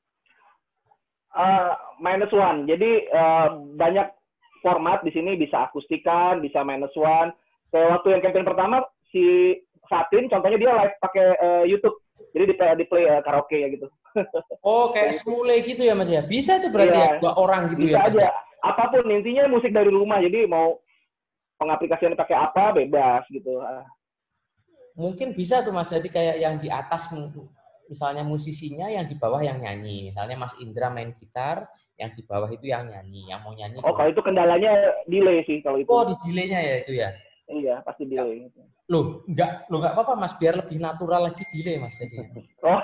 Uh, minus one. Jadi uh, banyak format di sini, bisa akustikan, bisa minus one. Kayak waktu yang campaign pertama si Fatin, contohnya dia live pakai uh, YouTube. Jadi di play, di play uh, karaoke ya gitu. Oh, kayak semule gitu ya, Mas ya. Bisa tuh berarti Iya, ya dua orang gitu bisa ya, Mas. aja. Ya? Apapun intinya musik dari rumah. Jadi mau pengaplikasian pakai apa bebas gitu. Mungkin bisa tuh Mas. Jadi kayak yang di atas misalnya musisinya, yang di bawah yang nyanyi. Misalnya Mas Indra main gitar, yang di bawah itu yang nyanyi. Yang mau nyanyi. Oh, kalau itu kendalanya delay sih kalau itu. Oh, di delaynya ya itu ya. Iya, pasti delay. Loh, enggak, loh enggak apa-apa Mas, biar lebih natural lagi delay Mas jadi. Oh.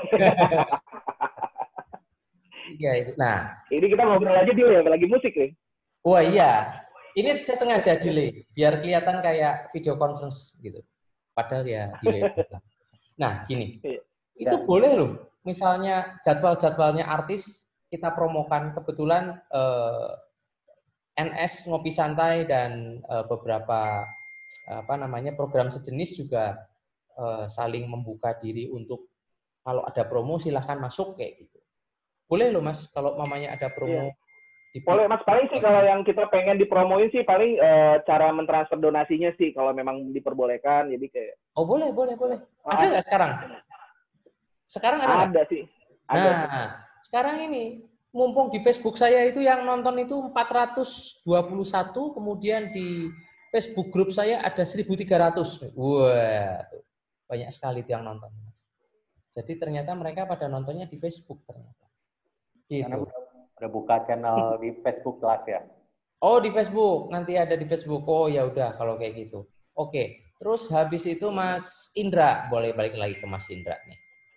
Iya itu. Nah, ini kita ngobrol aja delay lagi musik ya. Wah iya. Ini saya sengaja delay biar kelihatan kayak video conference gitu. Padahal ya delay. Nah, gini. Itu ya. Boleh loh. Misalnya jadwal-jadwalnya artis kita promokan, kebetulan eh, N S Ngopi Santai dan eh, beberapa apa namanya program sejenis juga uh, saling membuka diri untuk kalau ada promo silahkan masuk kayak gitu. Boleh loh Mas kalau mamanya ada promo. Iya. Boleh Mas, paling sih kalau yang kita pengen dipromoin sih paling uh, cara mentransfer donasinya sih kalau memang diperbolehkan jadi kayak. Oh boleh boleh boleh. Ada nggak sekarang? Sekarang ada nggak? Ada sih. Ada. Nah sekarang ini mumpung di Facebook saya itu yang nonton itu empat ratus dua puluh satu, kemudian di Facebook grup saya ada seribu tiga ratus. Wah, banyak sekali itu yang nonton. Jadi ternyata mereka pada nontonnya di Facebook ternyata. Gitu. Karena udah buka channel di Facebook Live ya? Oh, di Facebook. Nanti ada di Facebook. Oh, ya udah kalau kayak gitu. Oke. Terus habis itu Mas Indra, boleh balik lagi ke Mas Indra nih.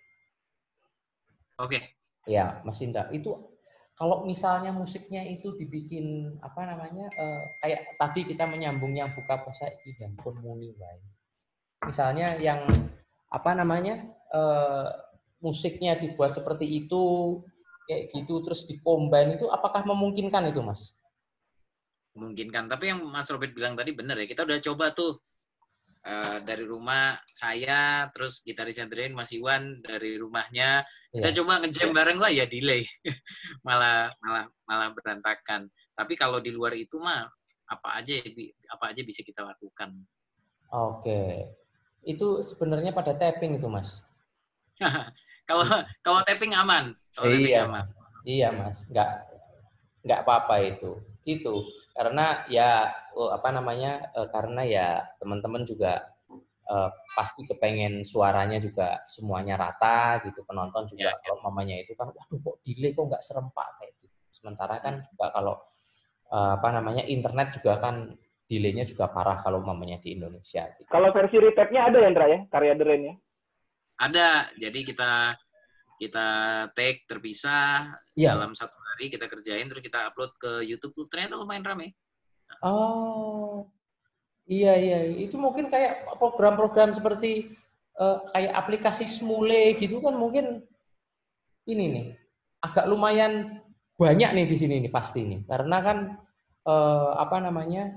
Oke. Ya, Mas Indra. Itu kalau misalnya musiknya itu dibikin apa namanya eh, kayak tadi kita menyambung yang buka puasa iki pun muni wae. Misalnya yang apa namanya eh, musiknya dibuat seperti itu kayak gitu terus dikombin itu apakah memungkinkan itu Mas? Memungkinkan. Tapi yang Mas Robert bilang tadi benar ya. Kita udah coba tuh uh, dari rumah saya terus gitarisnya Drain Mas Iwan dari rumahnya. Kita ya. Coba ngejam bareng lah ya delay. malah malah malah berantakan. Tapi kalau di luar itu mah apa aja apa aja bisa kita lakukan. Oke. Itu sebenarnya pada tapping itu, Mas. kalau kalau tapping aman. Kalau iya, tapping aman. Iya, Mas. Enggak enggak apa-apa itu. Gitu. Karena ya apa namanya? Karena ya teman-teman juga Uh, pasti kepengen suaranya juga semuanya rata gitu, penonton juga ya, kalau mamanya itu kan waduh kok delay kok nggak serempak kayak gitu. Sementara kan juga kalau uh, apa namanya internet juga kan delaynya juga parah kalau mamanya di Indonesia gitu. Kalau versi retake-nya ada ya Indra ya, karya Drain ya? Ada. Jadi kita kita take terpisah ya. Dalam satu hari kita kerjain terus kita upload ke YouTube tuh ternyata lumayan rame. Oh. Iya, iya. Itu mungkin kayak program-program seperti uh, kayak aplikasi Smule gitu kan mungkin ini nih, agak lumayan banyak nih di sini nih pasti nih. Karena kan uh, apa namanya,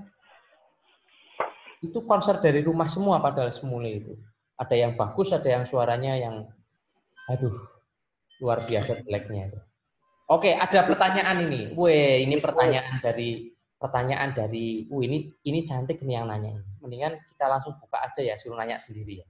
itu konser dari rumah semua padahal Smule itu. Ada yang bagus, ada yang suaranya yang, aduh, luar biasa jeleknya. Oke, ada pertanyaan ini. Weh, ini pertanyaan dari... Pertanyaan dari, uh ini ini cantik nih yang nanya. Mendingan kita langsung buka aja ya, suruh nanya sendiri ya.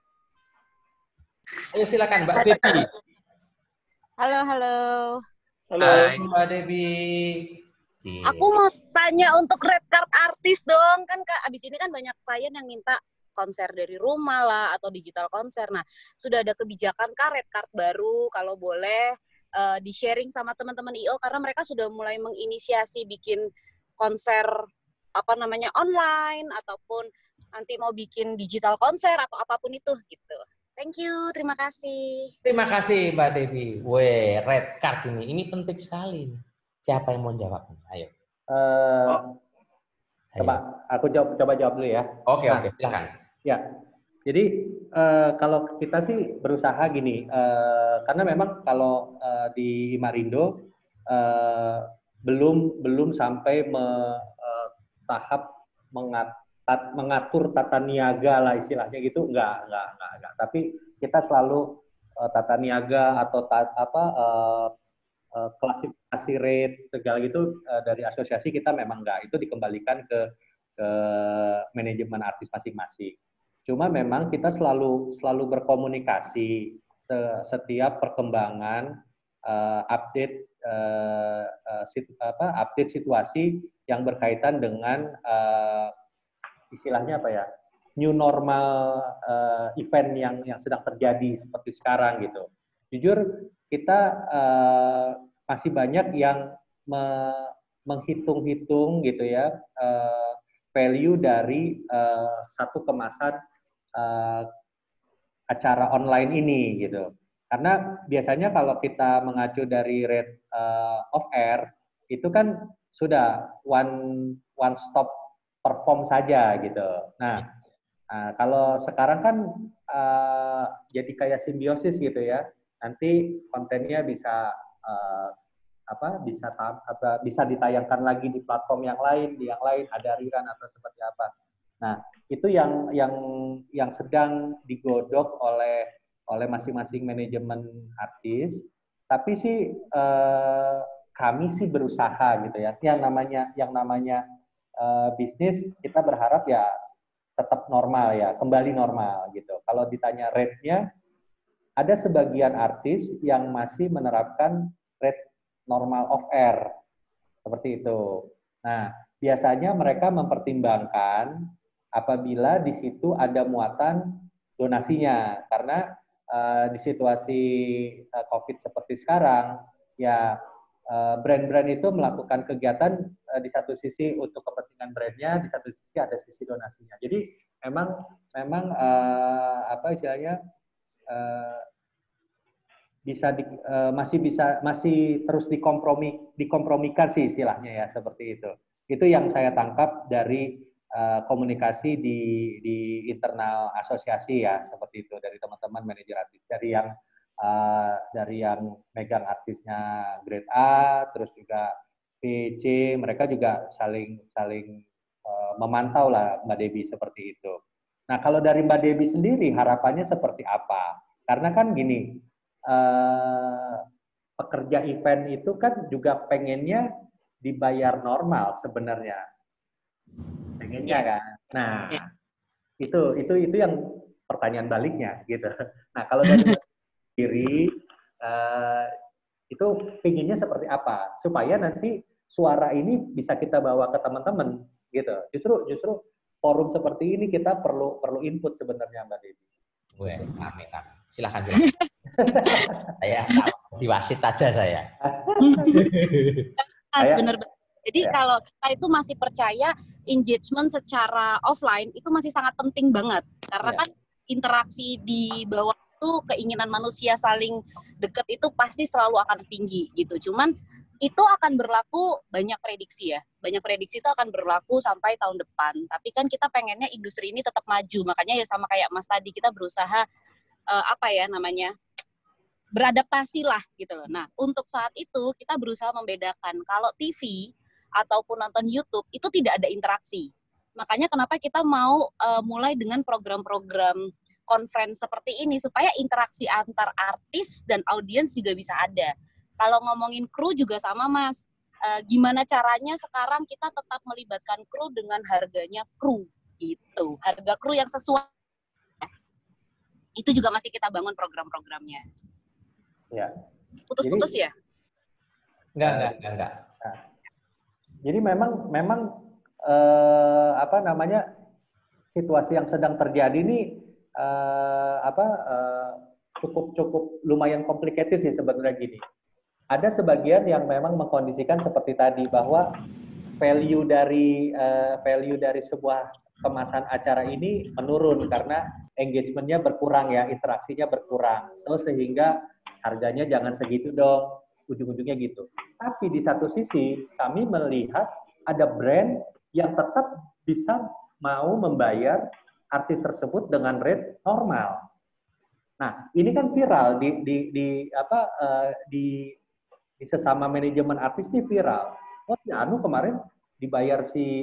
Ayo silakan Mbak Debbie. Halo, halo. Halo, Hai, Mbak Debbie. Aku mau tanya untuk red card artis dong. Kan Kak, abis ini kan banyak klien yang minta konser dari rumah lah atau digital konser. Nah, sudah ada kebijakan Kak red card baru kalau boleh uh, di-sharing sama teman-teman I O karena mereka sudah mulai menginisiasi bikin konser apa namanya online ataupun nanti mau bikin digital konser atau apapun itu gitu. Thank you, terima kasih. Terima kasih Mbak Debbie. Weh, red card ini, ini penting sekali. Siapa yang mau jawab? Ayo. Uh, Ayo. Coba, aku jawab, coba jawab dulu ya. Oke, nah, oke, silakan. Ya, jadi uh, kalau kita sih berusaha gini, uh, karena memang kalau uh, di Imarindo uh, belum belum sampai me, uh, tahap mengat, mengatur tata niaga lah istilahnya gitu, enggak, enggak, enggak, enggak. Tapi kita selalu uh, tata niaga atau ta, apa uh, uh, klasifikasi rate segala gitu uh, dari asosiasi kita memang enggak, itu dikembalikan ke ke manajemen artis masing-masing. Cuma memang kita selalu selalu berkomunikasi setiap perkembangan uh, update uh, uh, sit, apa update situasi yang berkaitan dengan uh, istilahnya apa ya, new normal uh, event yang yang sedang terjadi seperti sekarang gitu. Jujur kita uh, masih banyak yang me, menghitung-hitung gitu ya uh, value dari uh, satu kemasan uh, acara online ini gitu. Karena biasanya kalau kita mengacu dari rate uh, off air itu kan sudah one one stop perform saja gitu. Nah, uh, kalau sekarang kan uh, jadi kayak simbiosis gitu ya. Nanti kontennya bisa uh, apa bisa apa, bisa ditayangkan lagi di platform yang lain, di yang lain ada rerun atau seperti apa. Nah, itu yang yang yang sedang digodok oleh oleh masing-masing manajemen artis. Tapi sih eh, kami sih berusaha gitu ya. Yang namanya yang namanya eh, bisnis kita berharap ya tetap normal ya, kembali normal gitu. Kalau ditanya rate-nya, ada sebagian artis yang masih menerapkan rate normal off air seperti itu. Nah, biasanya mereka mempertimbangkan apabila di situ ada muatan donasinya, karena uh, di situasi uh, COVID seperti sekarang, ya uh, brand-brand itu melakukan kegiatan uh, di satu sisi untuk kepentingan brandnya, di satu sisi ada sisi donasinya. Jadi memang memang uh, apa istilahnya uh, bisa di, uh, masih bisa masih terus dikompromi dikompromikan sih istilahnya ya seperti itu. Itu yang saya tangkap dari uh, komunikasi di di internal asosiasi ya seperti itu, dari teman-teman manajer artis, dari yang uh, dari yang megang artisnya grade A, terus juga B, C, mereka juga saling saling uh, memantau lah Mbak Debbie seperti itu. Nah, kalau dari Mbak Debbie sendiri harapannya seperti apa? Karena kan gini, uh, pekerja event itu kan juga pengennya dibayar normal sebenarnya, pengennya kan. Nah, itu itu itu yang pertanyaan baliknya gitu. Nah, kalau dari sendiri uh, itu pengennya seperti apa supaya nanti suara ini bisa kita bawa ke teman-teman gitu. Justru justru forum seperti ini kita perlu perlu input sebenarnya Mbak Debbie. Gue, amin, amin. Silakan, silakan. Saya di wasit aja saya. Mas, benar benar. Jadi ya. Kalau kita itu masih percaya engagement secara offline itu masih sangat penting banget. Karena ya. Kan interaksi di bawah itu keinginan manusia saling deket itu pasti selalu akan tinggi gitu. Cuman itu akan berlaku, banyak prediksi ya. Banyak prediksi itu akan berlaku sampai tahun depan. Tapi kan kita pengennya industri ini tetap maju. Makanya ya sama kayak Mas tadi, kita berusaha uh, apa ya namanya, beradaptasi lah gitu loh. Nah, untuk saat itu kita berusaha membedakan kalau T V ataupun nonton YouTube itu tidak ada interaksi. Makanya kenapa kita mau uh, mulai dengan program-program conference seperti ini supaya interaksi antar artis dan audiens juga bisa ada. Kalau ngomongin kru juga sama Mas. Uh, gimana caranya sekarang kita tetap melibatkan kru dengan harganya kru gitu. Harga kru yang sesuai. Itu juga masih kita bangun program-programnya. Ya. Putus-putus ya? Enggak, enggak, enggak, enggak. Nah, jadi memang memang eh, apa namanya situasi yang sedang terjadi ini eh, apa eh, cukup cukup lumayan complicated sih sebenarnya gini. Ada sebagian yang memang mengkondisikan seperti tadi bahwa value dari uh, value dari sebuah kemasan acara ini menurun karena engagement-nya berkurang ya, interaksinya berkurang. So, sehingga harganya jangan segitu dong, ujung-ujungnya gitu. Tapi di satu sisi kami melihat ada brand yang tetap bisa mau membayar artis tersebut dengan rate normal. Nah, ini kan viral di di di apa uh, di di sesama manajemen artis ini viral. Oh, si Anu kemarin dibayar si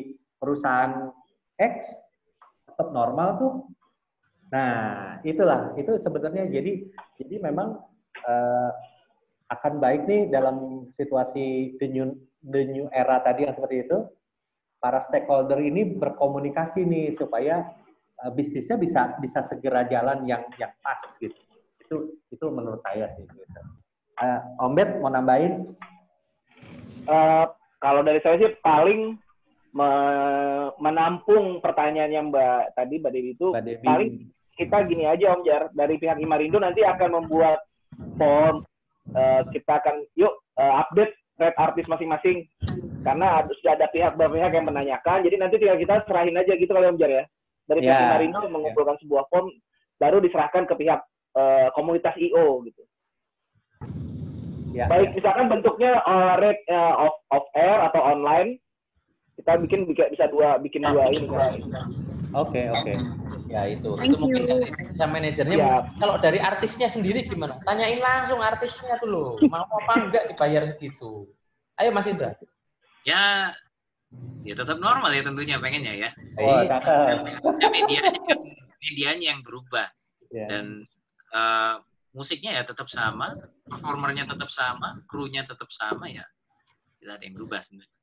perusahaan X tetap normal tuh. Nah, itulah itu sebenarnya jadi jadi memang uh, akan baik nih dalam situasi the new, the new era tadi yang seperti itu, para stakeholder ini berkomunikasi nih supaya uh, bisnisnya bisa bisa segera jalan yang yang pas gitu. Itu itu menurut saya sih. Gitu. Uh, Om Bet mau nambahin? Uh, kalau dari saya sih paling me menampung pertanyaannya Mbak tadi Mbak Dewi itu Mbak Dewi. paling kita gini aja Om Jar, dari pihak Imarindo nanti akan membuat form, uh, kita akan yuk uh, update red artis masing-masing karena ada, sudah ada pihak-pihak yang menanyakan, jadi nanti tinggal kita serahin aja gitu kalau Om Jar ya, dari pihak Ya. Imarindo mengumpulkan ya. sebuah form baru diserahkan ke pihak uh, komunitas I O gitu. Ya, Baik ya. misalkan bentuknya uh, red uh, off, off air atau online, kita bikin bisa dua bikin dua ini kan. Oke, oke. Ya itu, Thank itu mungkin you. dari saya manajernya. Ya. mungkin Kalau dari artisnya sendiri gimana? Tanyain langsung artisnya tuh loh, mau apa enggak dibayar segitu. Ayo Mas Indra. Ya, ya tetap normal ya tentunya pengennya ya. Oh, Iya. cakep. Ya, medianya, medianya yang berubah Ya. dan uh, musiknya ya tetap sama, performernya tetap sama, krunya tetap sama ya. Tidak ada yang berubah sebenarnya.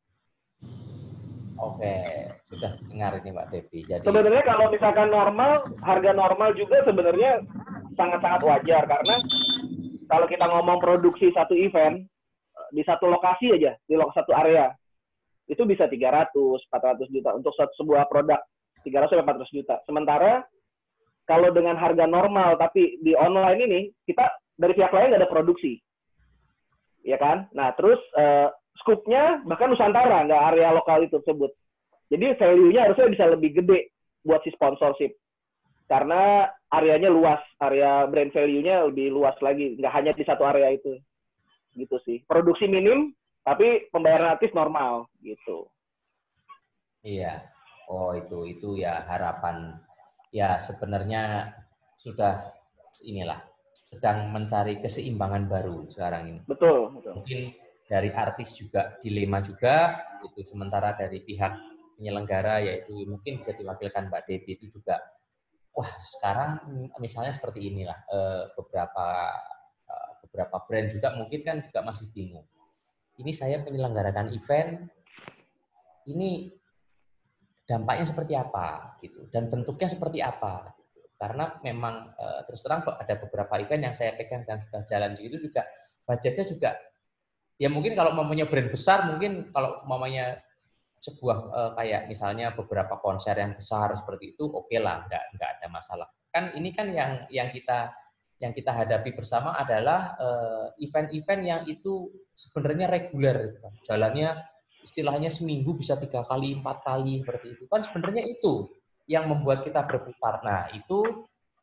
Oke, sudah dengar ini Mbak Devi. Jadi Sebenarnya kalau misalkan normal, harga normal juga sebenarnya sangat-sangat wajar karena kalau kita ngomong produksi satu event di satu lokasi aja, di lokasi satu area, itu bisa tiga ratus, empat ratus juta untuk satu sebuah produk, tiga ratus sampai empat ratus juta. Sementara kalau dengan harga normal tapi di online ini kita dari pihak lain nggak ada produksi, ya kan? Nah terus uh, scoop-nya bahkan Nusantara, nggak area lokal itu tersebut. Jadi value-nya harusnya bisa lebih gede buat si sponsorship. Karena areanya luas, area brand value-nya lebih luas lagi, nggak hanya di satu area itu. Gitu sih. Produksi minim, tapi pembayaran artis normal, gitu. iya. Oh itu itu ya harapan. Ya sebenarnya sudah inilah sedang mencari keseimbangan baru sekarang ini. Betul. betul. Mungkin dari artis juga dilema juga itu, sementara dari pihak penyelenggara yaitu mungkin bisa diwakilkan Mbak Devi itu juga wah sekarang misalnya seperti inilah eh, beberapa eh, beberapa brand juga mungkin kan juga masih bingung, ini saya menyelenggarakan event ini dampaknya seperti apa gitu dan bentuknya seperti apa gitu. Karena memang eh, terus terang ada beberapa event yang saya pegang dan sudah jalan gitu juga budgetnya juga ya mungkin kalau mamanya brand besar, mungkin kalau mamanya sebuah eh, kayak misalnya beberapa konser yang besar seperti itu, oke okay lah, nggak nggak ada masalah. Kan ini kan yang yang kita yang kita hadapi bersama adalah eh, event-event yang itu sebenarnya reguler, gitu kan. Jalannya istilahnya seminggu bisa tiga kali, empat kali seperti itu. Kan sebenarnya itu yang membuat kita berputar. Nah itu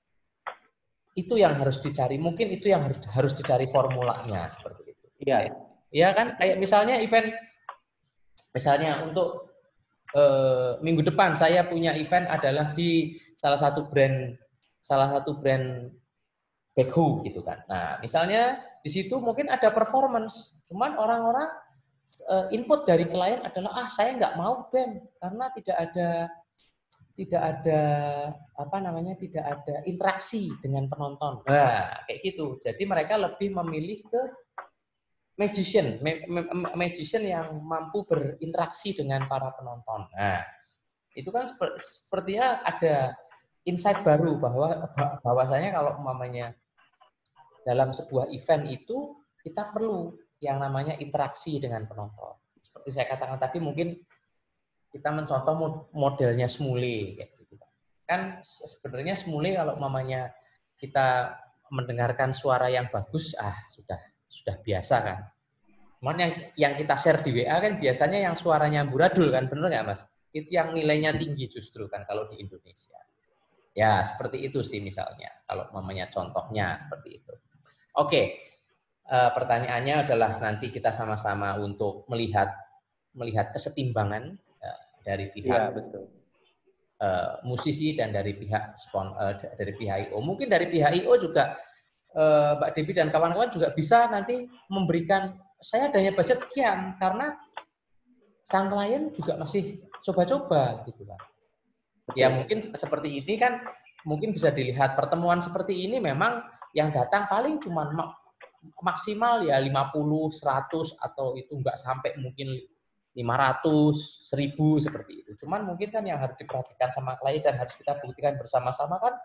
itu yang harus dicari. Mungkin itu yang harus harus dicari formulanya seperti itu. Iya. Ya kan, kayak misalnya event, misalnya untuk eh, minggu depan saya punya event adalah di salah satu brand, salah satu brand backhoe gitu kan. Nah, misalnya di situ mungkin ada performance, cuman orang-orang eh, input dari klien adalah ah saya nggak mau band karena tidak ada tidak ada apa namanya tidak ada interaksi dengan penonton. Nah, kayak gitu. Jadi mereka lebih memilih ke magician, magician yang mampu berinteraksi dengan para penonton. Nah, itu kan sepertinya ada insight baru bahwa bahwasanya kalau umpamanya dalam sebuah event itu kita perlu yang namanya interaksi dengan penonton. Seperti saya katakan tadi, mungkin kita mencontoh modelnya Smule kayak gitu. Kan sebenarnya Smule kalau umpamanya kita mendengarkan suara yang bagus, ah sudah sudah biasa kan. Cuman yang yang kita share di W A kan biasanya yang suaranya amburadul kan, bener nggak Mas? Itu yang nilainya tinggi justru kan kalau di Indonesia. Ya seperti itu sih misalnya, kalau mamanya contohnya seperti itu. Oke, uh, pertanyaannya adalah nanti kita sama-sama untuk melihat melihat kesetimbangan uh, dari pihak ya, betul. Uh, musisi dan dari pihak spon, uh, dari pihak I O. Mungkin dari pihak I O juga uh, Mbak Devi dan kawan-kawan juga bisa nanti memberikan saya adanya budget sekian karena sang klien juga masih coba-coba gitu kan. Ya mungkin seperti ini kan mungkin bisa dilihat pertemuan seperti ini memang yang datang paling cuma maksimal ya lima puluh, seratus atau itu enggak sampai mungkin lima ratus, seribu seperti itu. Cuman mungkin kan yang harus diperhatikan sama klien dan harus kita buktikan bersama-sama kan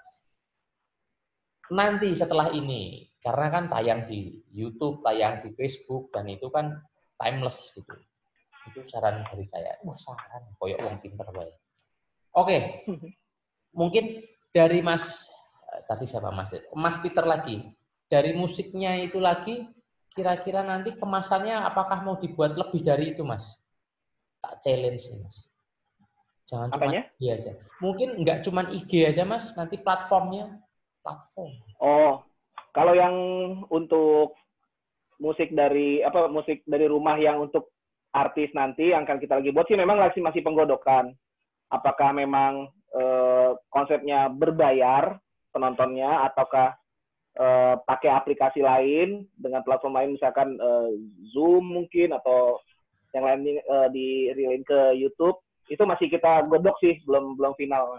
nanti setelah ini. Karena kan tayang di YouTube, tayang di Facebook, dan itu kan timeless gitu. Itu saran dari saya. Wah saran, koyok wong pinter wae. Oke, mungkin dari Mas, tadi siapa Mas? Mas Peter lagi. Dari musiknya itu lagi, kira-kira nanti kemasannya apakah mau dibuat lebih dari itu Mas? Tak challenge nih Mas. Jangan cuma I G aja. Mungkin nggak cuma I G aja Mas, nanti platformnya. Platform. Oh, kalau yang untuk musik dari apa musik dari rumah yang untuk artis nanti yang akan kita lagi buat sih memang masih masih penggodokan. Apakah memang eh, konsepnya berbayar penontonnya ataukah eh, pakai aplikasi lain dengan platform lain misalkan eh, Zoom mungkin atau yang lain eh, di-relin ke YouTube itu masih kita godok sih belum belum final.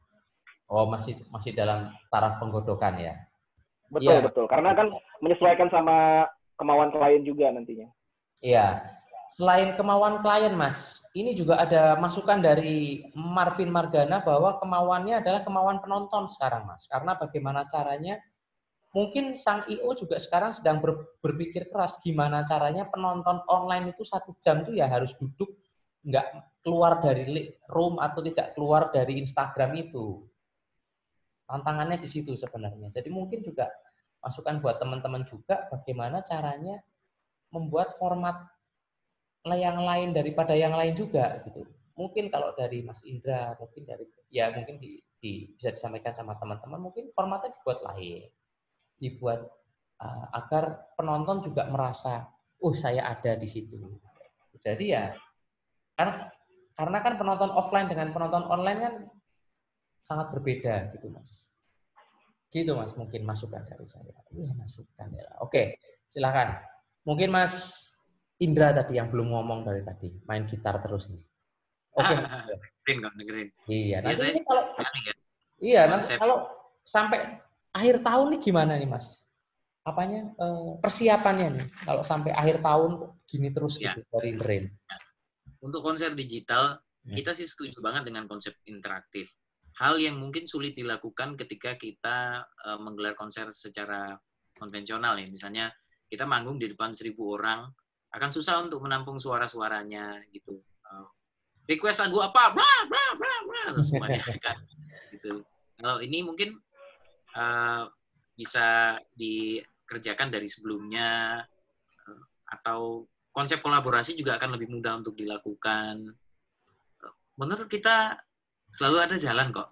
Oh, masih masih dalam taraf penggodokan ya? Betul, ya. betul. Karena kan menyesuaikan sama kemauan klien juga nantinya. Iya. Selain kemauan klien, Mas, ini juga ada masukan dari Marvin Margana bahwa kemauannya adalah kemauan penonton sekarang, Mas. Karena bagaimana caranya, mungkin sang I O juga sekarang sedang ber, berpikir keras gimana caranya penonton online itu satu jam itu ya harus duduk, nggak keluar dari room atau tidak keluar dari Instagram itu. Tantangannya di situ sebenarnya. Jadi mungkin juga masukan buat teman-teman juga bagaimana caranya membuat format yang lain daripada yang lain juga gitu. Mungkin kalau dari Mas Indra, mungkin dari ya mungkin di, di, bisa disampaikan sama teman-teman, mungkin formatnya dibuat lain, dibuat uh, agar penonton juga merasa, oh saya ada di situ. Jadi ya, karena karena kan penonton offline dengan penonton online kan sangat berbeda gitu Mas. Gitu Mas, mungkin masukan dari saya. Iya masukan ya. Oke, silakan. Mungkin Mas Indra tadi yang belum ngomong dari tadi, main gitar terus nih. Oke. Dengerin kok, dengerin. Iya, nanti Biasanya ini kalau ya. Iya, nanti kalau sampai akhir tahun nih gimana nih Mas? Apanya eh, persiapannya nih kalau sampai akhir tahun gini terus ya. gitu dari Rain. Untuk konser digital, kita sih setuju banget dengan konsep interaktif. Hal yang mungkin sulit dilakukan ketika kita uh, menggelar konser secara konvensional ya. Misalnya kita manggung di depan seribu orang, akan susah untuk menampung suara-suaranya gitu. Uh, request lagu apa? Blah, blah, blah, blah, semuanya kan. Gitu. Kalau ini mungkin uh, bisa dikerjakan dari sebelumnya, uh, atau konsep kolaborasi juga akan lebih mudah untuk dilakukan. Uh, menurut kita selalu ada jalan kok.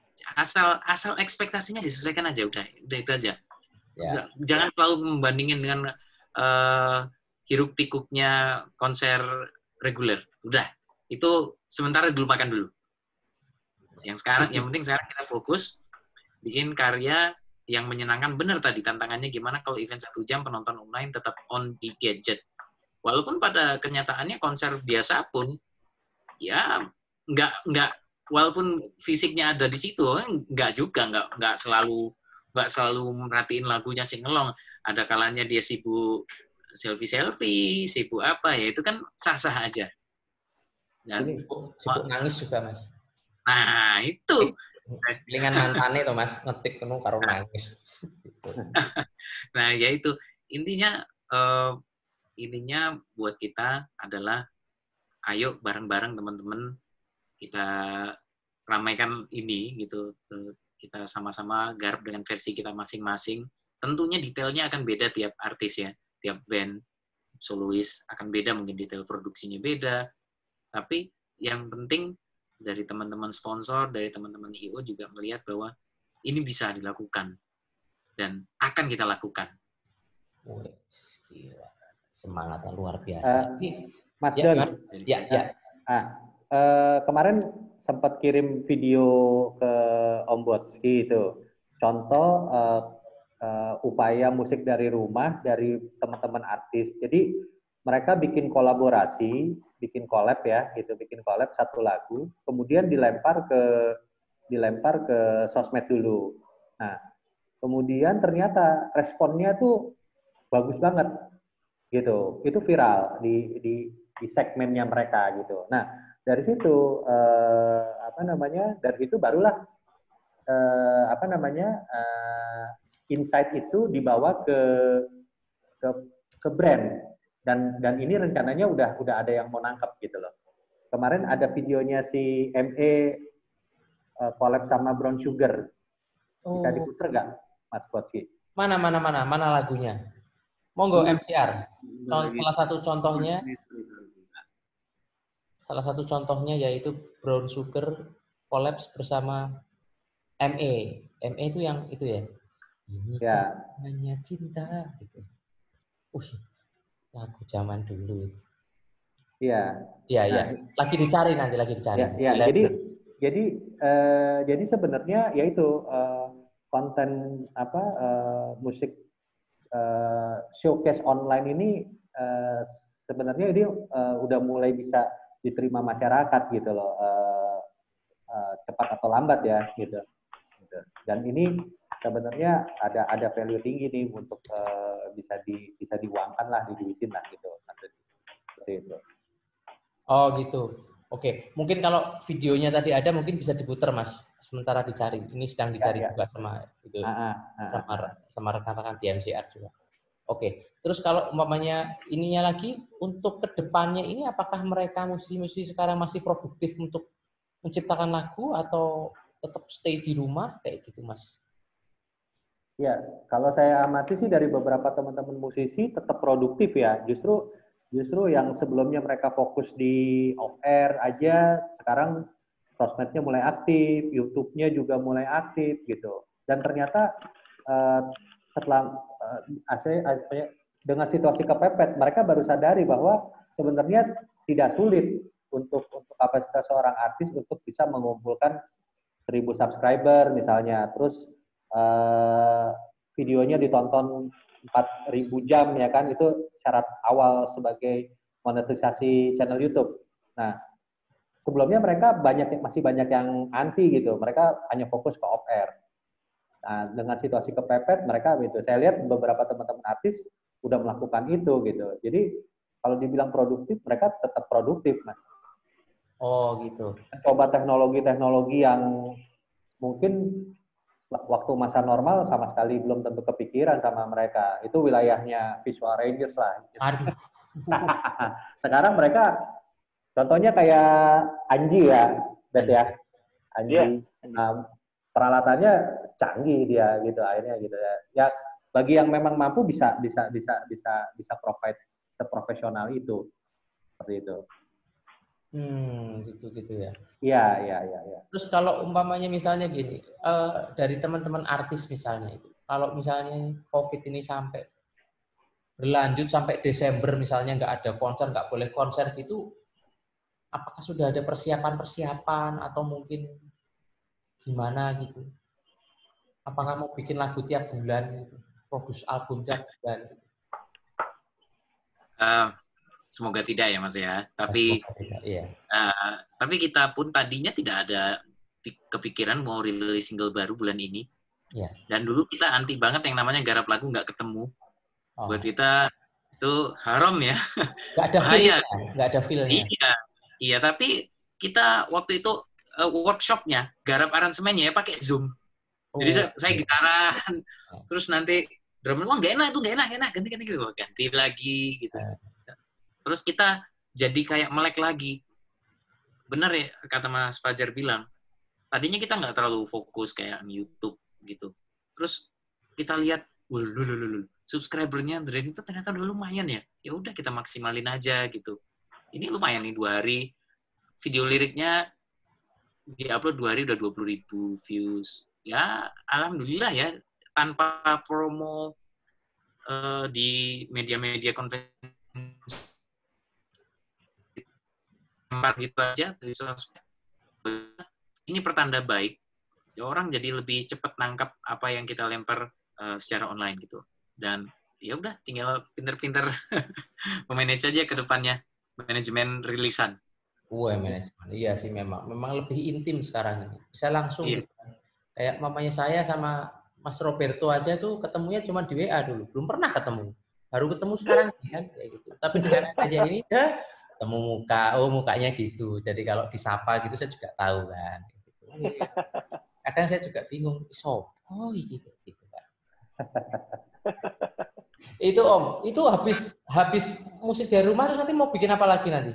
Asal asal ekspektasinya disesuaikan aja udah, udah itu aja. Ya. Jangan selalu membandingin dengan uh, hiruk pikuknya konser reguler. Udah, itu sementara dilupakan dulu. Yang sekarang, yang penting sekarang kita fokus bikin karya yang menyenangkan. Bener tadi tantangannya gimana kalau event satu jam penonton online tetap on di gadget. Walaupun pada kenyataannya konser biasa pun ya nggak nggak walaupun fisiknya ada di situ, nggak juga, nggak nggak selalu nggak selalu merhatiin lagunya singelong. Ada kalanya dia sibuk selfie selfie, sibuk apa ya itu kan sah sah aja. Dan sibuk, sibuk nangis juga Mas. Nah itu. Lingan mantannya tuh Mas ngetik penuh karo nangis. Nah ya itu intinya uh, intinya buat kita adalah ayo bareng-bareng teman-teman kita ramaikan ini gitu, kita sama-sama garap dengan versi kita masing-masing. Tentunya detailnya akan beda tiap artis ya, tiap band, solois akan beda, mungkin detail produksinya beda. Tapi yang penting dari teman-teman sponsor, dari teman-teman I O juga melihat bahwa ini bisa dilakukan dan akan kita lakukan. Wih, gila. Semangatnya luar biasa. Uh, Mas ya, Don, ya, ya. Ah, uh, kemarin sempat kirim video ke Om Botski itu, contoh uh, uh, upaya musik dari rumah dari teman-teman artis. Jadi mereka bikin kolaborasi, bikin collab ya, gitu, bikin collab satu lagu, kemudian dilempar ke dilempar ke sosmed dulu. Nah, kemudian ternyata responnya tuh bagus banget, gitu. Itu viral di di, di segmennya mereka gitu. Nah, dari situ eh, apa namanya? Dari situ barulah eh, apa namanya? Eh, insight itu dibawa ke ke ke brand. Dan dan ini rencananya udah udah ada yang mau nangkep gitu loh. Kemarin ada videonya si M E uh, collab sama Brown Sugar. Bisa Oh. diputer nggak, Mas Koci? Mana mana mana mana lagunya? Monggo M C R. Salah satu contohnya salah satu contohnya yaitu Brown Sugar collab bersama M E. M E itu yang itu ya. Ini Ya. hanya cinta gitu. Wih. Lagu zaman dulu. Iya. Iya, iya. Nah, lagi dicari nanti, lagi dicari. Ya, ya. Jadi, jadi, uh, jadi sebenarnya yaitu uh, konten apa uh, musik uh, showcase online ini uh, sebenarnya ini uh, udah mulai bisa diterima masyarakat gitu loh, uh, uh, cepat atau lambat ya gitu. gitu. Dan ini sebenarnya ada ada value tinggi nih untuk uh, bisa di bisa diuangkan lah, diduitin lah gitu. Seperti itu. Oh gitu. Oke, mungkin kalau videonya tadi ada mungkin bisa diputar Mas. Sementara dicari. Ini sedang dicari ya, ya. juga sama itu ah, ah, ah, sama sama rekan-rekan di M C R juga. Oke. Terus kalau umpamanya ininya lagi untuk kedepannya ini apakah mereka musisi-musisi sekarang masih produktif untuk menciptakan lagu atau tetap stay di rumah kayak gitu Mas? Ya, kalau saya amati sih dari beberapa teman-teman musisi tetap produktif ya. Justru justru yang sebelumnya mereka fokus di off air aja, sekarang sosmednya mulai aktif, YouTube-nya juga mulai aktif gitu. Dan ternyata uh, setelah uh, dengan situasi kepepet, mereka baru sadari bahwa sebenarnya tidak sulit untuk untuk kapasitas seorang artis untuk bisa mengumpulkan seribu subscriber misalnya, terus Uh, videonya ditonton empat ribu jam ya kan, itu syarat awal sebagai monetisasi channel YouTube. Nah, sebelumnya mereka banyak masih banyak yang anti gitu, mereka hanya fokus ke off air. Nah, dengan situasi kepepet mereka gitu, saya lihat beberapa teman-teman artis udah melakukan itu gitu. Jadi kalau dibilang produktif, mereka tetap produktif, Mas. Oh gitu. Coba teknologi-teknologi yang mungkin waktu masa normal sama sekali belum tentu kepikiran sama mereka. Itu wilayahnya Visual Rangers lah. Aduh. Sekarang mereka, contohnya kayak Anji ya, Bet ya. Anji. Yeah. Nah, peralatannya canggih dia gitu akhirnya gitu ya. Ya bagi yang memang mampu bisa bisa bisa bisa bisa provide seprofesional itu. Seperti itu. Hmm, gitu-gitu ya. Iya, iya, iya, ya. Terus kalau umpamanya misalnya gini, uh, dari teman-teman artis misalnya itu, kalau misalnya COVID ini sampai berlanjut sampai Desember misalnya nggak ada konser, nggak boleh konser gitu, apakah sudah ada persiapan-persiapan atau mungkin gimana gitu? Apakah mau bikin lagu tiap bulan gitu, produce album tiap bulan? Gitu? Uh. Semoga tidak ya Mas ya. Tapi tidak, iya. uh, tapi kita pun tadinya tidak ada kepikiran mau rilis single baru bulan ini. Yeah. Dan dulu kita anti banget yang namanya garap lagu nggak ketemu. Oh. Buat kita itu haram ya. Nggak ada feel-nya. Nggak ada feel-nya. Iya, iya. Tapi kita waktu itu uh, workshopnya garap aransemennya ya pakai Zoom. Oh. Jadi saya, saya gitaran, oh. terus nanti drummer wah nggak enak itu nggak enak, enak ganti-ganti gitu, ganti lagi gitu. Uh. Terus kita jadi kayak melek lagi. Benar ya kata Mas Fajar bilang. Tadinya kita nggak terlalu fokus kayak YouTube gitu. Terus kita lihat, wah, lululul, subscribernya Dren itu ternyata udah lumayan ya. Ya udah kita maksimalin aja gitu. Ini lumayan nih dua hari. Video liriknya diupload dua hari udah dua puluh ribu views. Ya alhamdulillah ya. Tanpa promo uh, di media-media konvensional. Gitu aja dari sosmed. Ini pertanda baik. Ya, orang jadi lebih cepat nangkap apa yang kita lempar uh, secara online gitu. Dan ya udah tinggal pinter-pinter memanage aja ke depannya manajemen rilisan. Wah, manajemen. Iya sih memang. Memang lebih intim sekarang ini. Bisa langsung Iya. gitu kan. Kayak mamanya saya sama Mas Roberto aja tuh ketemunya cuma di W A dulu. Belum pernah ketemu. Baru ketemu sekarang kan kayak gitu. Tapi dengan adanya ini ya ketemu muka. Oh, mukanya gitu. Jadi kalau disapa gitu saya juga tahu kan. Gitu. Kadang saya juga bingung. So, oh gitu gitu kan. Itu Om, itu habis habis musik dari rumah terus nanti mau bikin apa lagi nanti?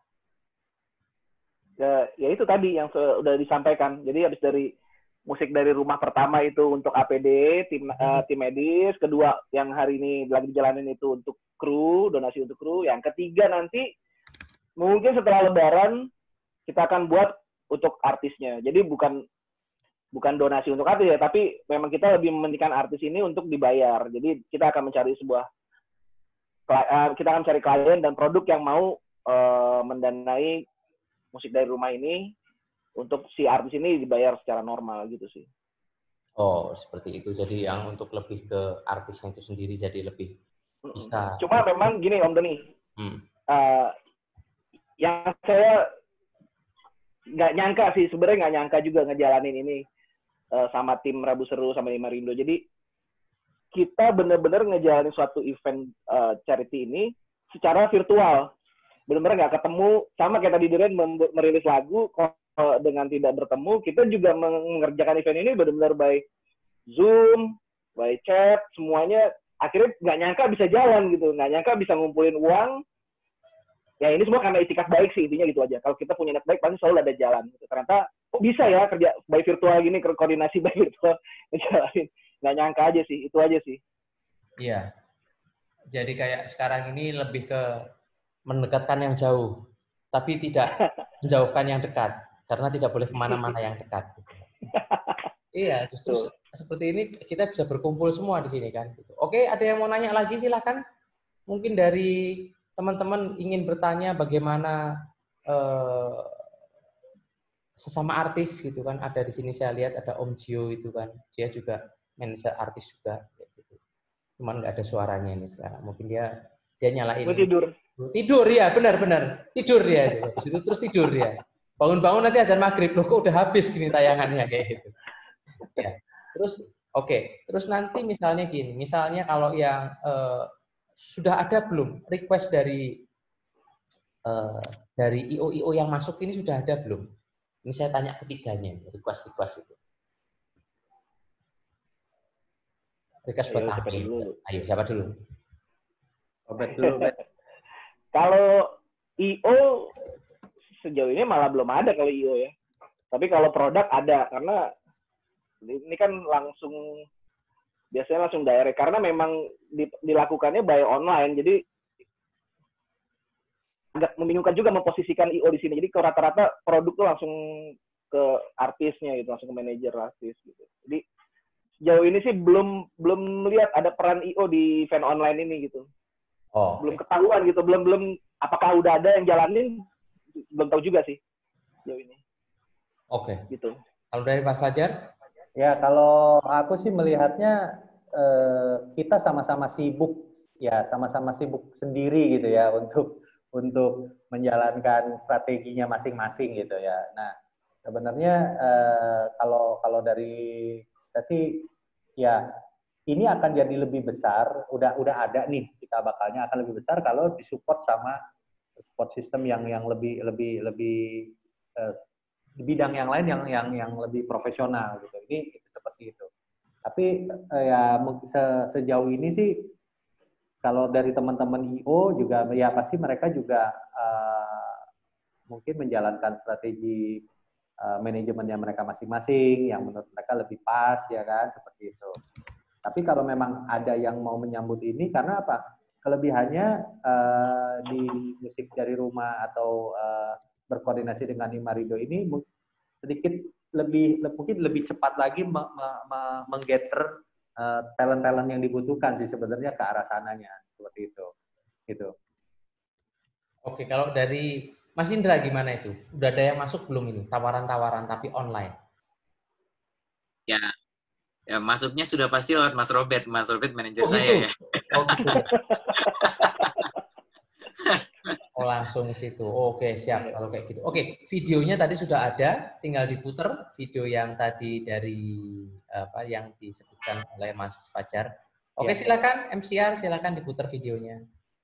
Ya, ya itu tadi yang sudah disampaikan. Jadi habis dari musik dari rumah pertama itu untuk A P D, tim uh, tim medis, kedua yang hari ini lagi dijalanin itu untuk kru, donasi untuk kru, yang ketiga nanti mungkin setelah lebaran kita akan buat untuk artisnya. Jadi bukan bukan donasi untuk artis ya, tapi memang kita lebih mementingkan artis ini untuk dibayar. Jadi kita akan mencari sebuah uh, kita akan mencari klien dan produk yang mau uh, mendanai musik dari rumah ini untuk si artis ini dibayar secara normal gitu sih. Oh, seperti itu. Jadi yang untuk lebih ke artisnya itu sendiri jadi lebih bisa. Cuma memang gini Om Doni, hmm. uh, yang saya nggak nyangka sih, sebenarnya nggak nyangka juga ngejalanin ini uh, sama tim Rabu Seru sama Imarindo. Jadi kita benar-benar ngejalanin suatu event uh, charity ini secara virtual. Benar-benar nggak ketemu, sama kayak tadi Diren merilis lagu dengan tidak bertemu, kita juga mengerjakan event ini benar-benar by Zoom, by chat, semuanya akhirnya nggak nyangka bisa jalan gitu, nggak nyangka bisa ngumpulin uang. Ya ini semua karena itikat baik sih, intinya gitu aja. Kalau kita punya niat baik pasti selalu ada jalan. Gitu. Ternyata kok bisa ya kerja by virtual gini, koordinasi by virtual ngejalanin. Nggak nyangka aja sih, itu aja sih. Iya. Jadi kayak sekarang ini lebih ke mendekatkan yang jauh, tapi tidak menjauhkan yang dekat, karena tidak boleh kemana-mana yang dekat. Iya, justru Tuh. seperti ini kita bisa berkumpul semua di sini kan. Oke, ada yang mau nanya lagi silahkan. Mungkin dari teman-teman ingin bertanya bagaimana eh, sesama artis gitu kan. Ada di sini saya lihat ada Om Gio itu kan, dia juga manajer artis juga. Gitu. Cuman nggak ada suaranya ini sekarang. Mungkin dia dia nyalain. Gue tidur. Tidur ya, benar-benar. Tidur dia. Itu terus tidur dia. Bangun-bangun nanti azan maghrib. Loh kok udah habis gini tayangannya kayak gitu. Ya. Terus oke, okay. Terus nanti misalnya gini, misalnya kalau yang eh, sudah ada belum request dari eh, dari I O I O yang masuk ini sudah ada belum? Ini saya tanya ketiganya, request-request itu. Request buat kami. Ayo, siapa dulu? Robert dulu, Bet. Kalau I O sejauh ini malah belum ada kalau I O ya. Tapi kalau produk ada, karena ini kan langsung biasanya langsung direct karena memang dilakukannya by online. Jadi agak membingungkan juga memposisikan I O di sini. Jadi kalau rata-rata produk tuh langsung ke artisnya gitu, langsung ke manajer artis gitu. Jadi sejauh ini sih belum belum melihat ada peran I O di event online ini gitu. Oh, belum ketahuan gitu, belum belum apakah udah ada yang jalanin, belum tahu juga sih sejauh ini. Oke. Okay. Gitu. Kalau dari Pak Fajar? Ya, kalau aku sih melihatnya eh, kita sama-sama sibuk, ya sama-sama sibuk sendiri gitu ya untuk untuk menjalankan strateginya masing-masing gitu ya. Nah, sebenarnya eh, kalau kalau dari kita sih ya ini akan jadi lebih besar, udah udah ada nih kita bakalnya akan lebih besar kalau disupport sama support system yang yang lebih lebih lebih eh, di bidang yang lain yang yang yang lebih profesional gitu. Ini seperti itu. Tapi eh, ya se, sejauh ini sih kalau dari teman-teman I O juga ya pasti mereka juga eh, mungkin menjalankan strategi uh, manajemennya mereka masing-masing yang menurut mereka lebih pas ya kan seperti itu. Tapi kalau memang ada yang mau menyambut ini, karena apa? Kelebihannya uh, di musik dari rumah atau uh, berkoordinasi dengan Imarindo ini sedikit lebih, mungkin lebih cepat lagi me, me, me, menggetter uh, talent-talent yang dibutuhkan sih sebenarnya ke arah sananya seperti itu. Gitu. Oke, kalau dari Mas Indra gimana itu? Udah ada yang masuk belum ini? Tawaran-tawaran tapi online? Ya. Ya, masuknya sudah pasti lewat Mas Robert. Mas Robert manajer oh, saya gitu? ya. Oh, gitu. Oh, langsung ke situ. Oke, siap kalau kayak gitu. Oke, videonya tadi sudah ada, tinggal diputer video yang tadi dari apa yang disebutkan oleh Mas Fajar. Oke, Ya. silakan M C R, silakan diputer videonya.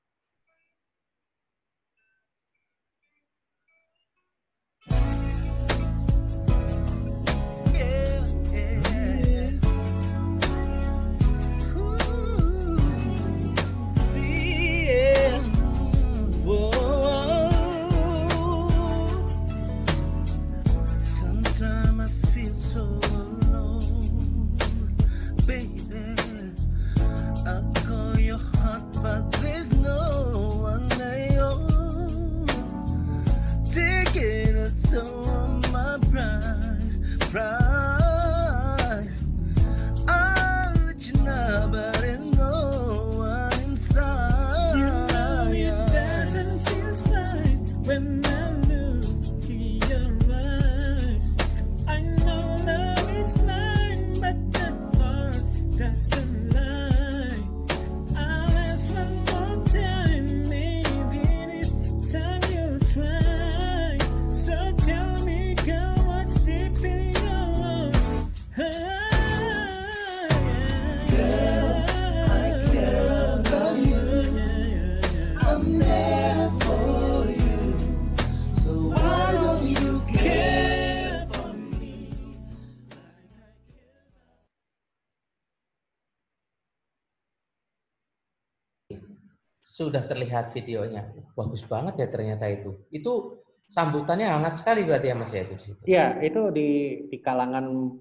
Sudah terlihat videonya. Bagus banget ya ternyata itu. Itu sambutannya hangat sekali berarti ya Mas ya itu di situ. Iya, itu di di kalangan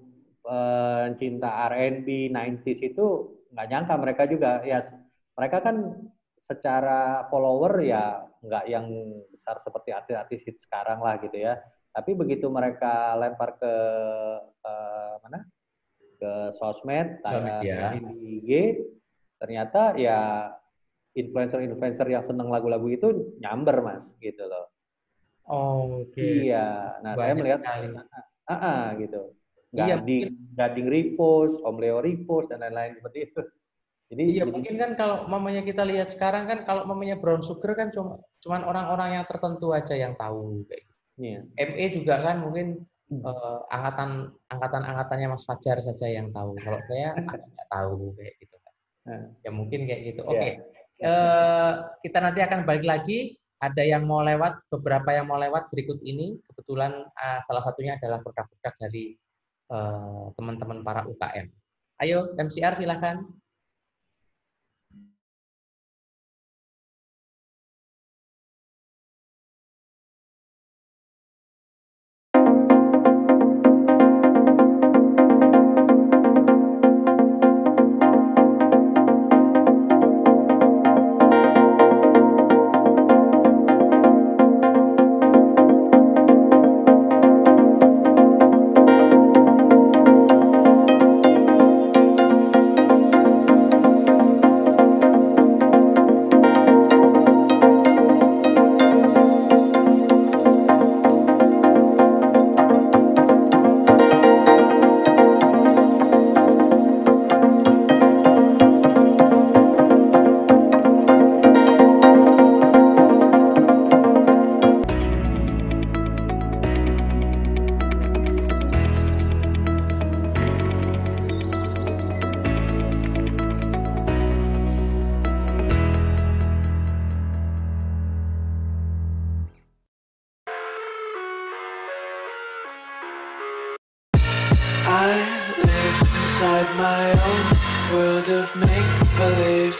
pencinta R and B nineties itu nggak nyangka mereka juga ya, mereka kan secara follower ya nggak yang besar seperti artis-artis hit sekarang lah gitu ya. Tapi begitu mereka lempar ke eh, mana? Ke sosmed, Sosmed, ya. di I G, ternyata ya influencer-influencer yang seneng lagu-lagu itu nyamber Mas gitu loh. Oh, oke. Okay. Iya, nah Banyak saya melihat sekali. ah, ah, gitu. Iya, Gading, mungkin, Gading repost, Om Leo repost dan lain-lain seperti itu. Jadi, iya jadi mungkin kan kalau mamanya kita lihat sekarang kan kalau mamanya Brown Sugar kan cuma cuman orang-orang yang tertentu aja yang tahu kayak gitu. iya. M E juga kan mungkin uh, angkatan angkatan-angkatannya Mas Fajar saja yang tahu. Kalau saya nggak tahu kayak gitu. Nah, ya mungkin kayak gitu. Oke. Okay. iya. Uh, kita nanti akan balik lagi. Ada yang mau lewat, beberapa yang mau lewat berikut ini. Kebetulan uh, salah satunya adalah produk-produk dari teman-teman uh, para U K M. Ayo, M C R silahkan. inside my own world of make-believe.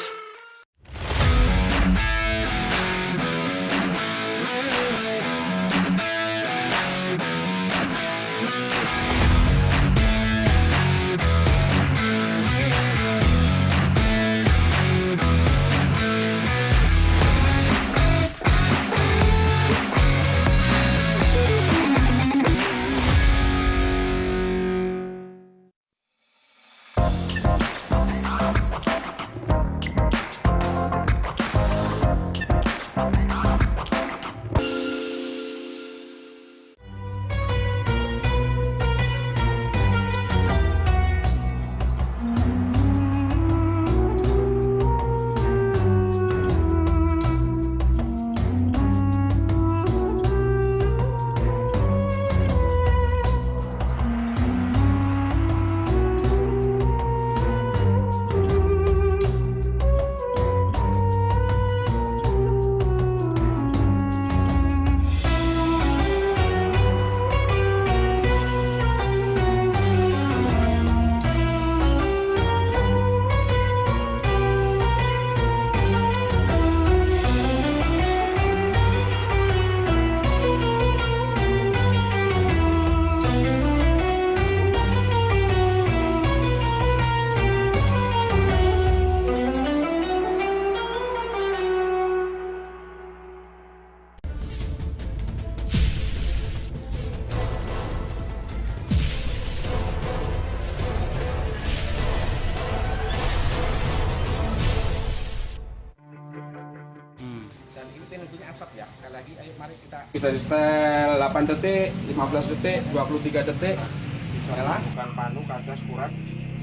asap ya. Sekali lagi, ayo mari kita bisa setel delapan detik, lima belas detik, dua puluh tiga detik. Bismillah. Bukan panu, kadas, kurat.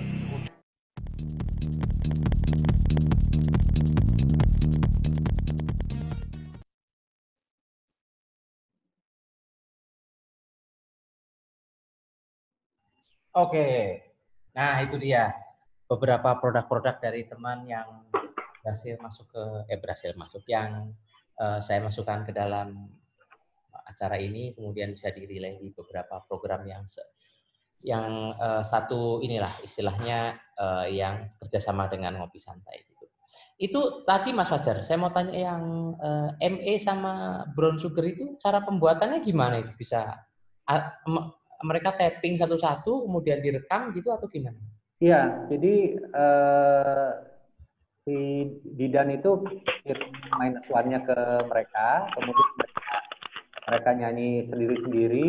Oke, nah itu dia beberapa produk-produk dari teman yang berhasil masuk ke eh berhasil masuk yang uh, saya masukkan ke dalam acara ini, kemudian bisa di-relay di beberapa program yang se- yang uh, satu inilah istilahnya uh, yang kerjasama dengan Ngopi Santai gitu. Itu tadi Mas Fajar, saya mau tanya yang uh, M E sama brown sugar itu cara pembuatannya gimana itu bisa a- em- mereka tapping satu-satu kemudian direkam gitu atau gimana? Iya, jadi eh, si Didan itu kirim minus one-nya ke mereka, kemudian mereka, mereka nyanyi sendiri-sendiri.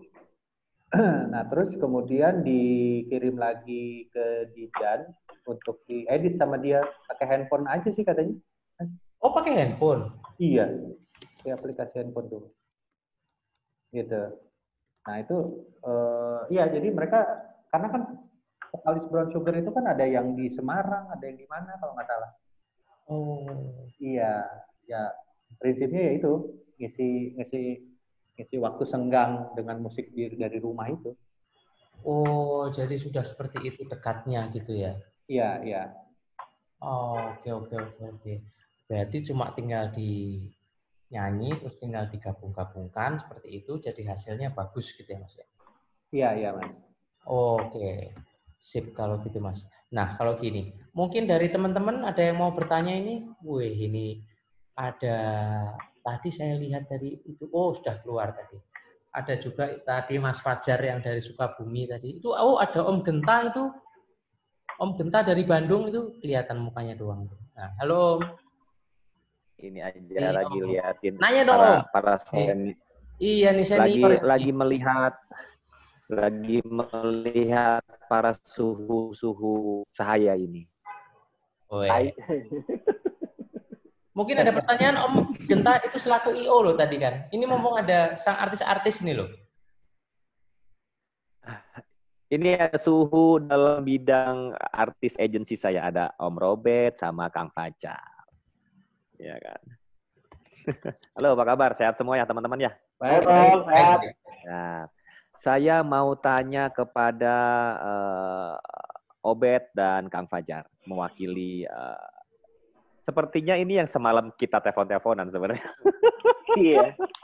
Nah, terus kemudian dikirim lagi ke Didan untuk diedit sama dia pakai handphone aja sih katanya. Oh, pakai handphone? Iya, di aplikasi handphone tuh. Gitu. Nah, itu eh, iya jadi mereka karena kan vokalis Brown Sugar itu kan ada yang di Semarang, ada yang di mana kalau nggak salah. Oh. Iya, ya prinsipnya ya itu ngisi ngisi ngisi waktu senggang dengan musik di, dari rumah itu. Oh, jadi sudah seperti itu dekatnya gitu ya? Iya, iya. Oh, oke oke oke oke. Berarti cuma tinggal di nyanyi terus tinggal digabung-gabungkan seperti itu jadi hasilnya bagus gitu ya Mas ya? Iya, iya Mas. Oke. Sip kalau gitu Mas. Nah, kalau gini, mungkin dari teman-teman ada yang mau bertanya ini? Wih, ini ada tadi saya lihat dari itu. Oh, sudah keluar tadi. Ada juga tadi Mas Fajar yang dari Sukabumi tadi. Itu oh ada Om Genta itu. Om Genta dari Bandung itu kelihatan mukanya doang. Nah, halo Om. Ini aja Ini, lagi Om. liatin Nanya dong, para Om. para senior. Iya nih senior. Lagi ini. lagi melihat lagi melihat para suhu-suhu saya ini. Oh, ya. Mungkin ada pertanyaan Om Genta itu selaku I O loh tadi kan. Ini ngomong ada sang artis-artis ini loh. Ini ya suhu dalam bidang artis agensi saya, ada Om Robert sama Kang Fajar. Ya kan. Halo, apa kabar? Sehat semua ya teman-teman ya? Baik, Om. Sehat. Nah, saya mau tanya kepada uh, Obet dan Kang Fajar, mewakili. Uh, sepertinya ini yang semalam kita telepon-teleponan sebenarnya. Iya.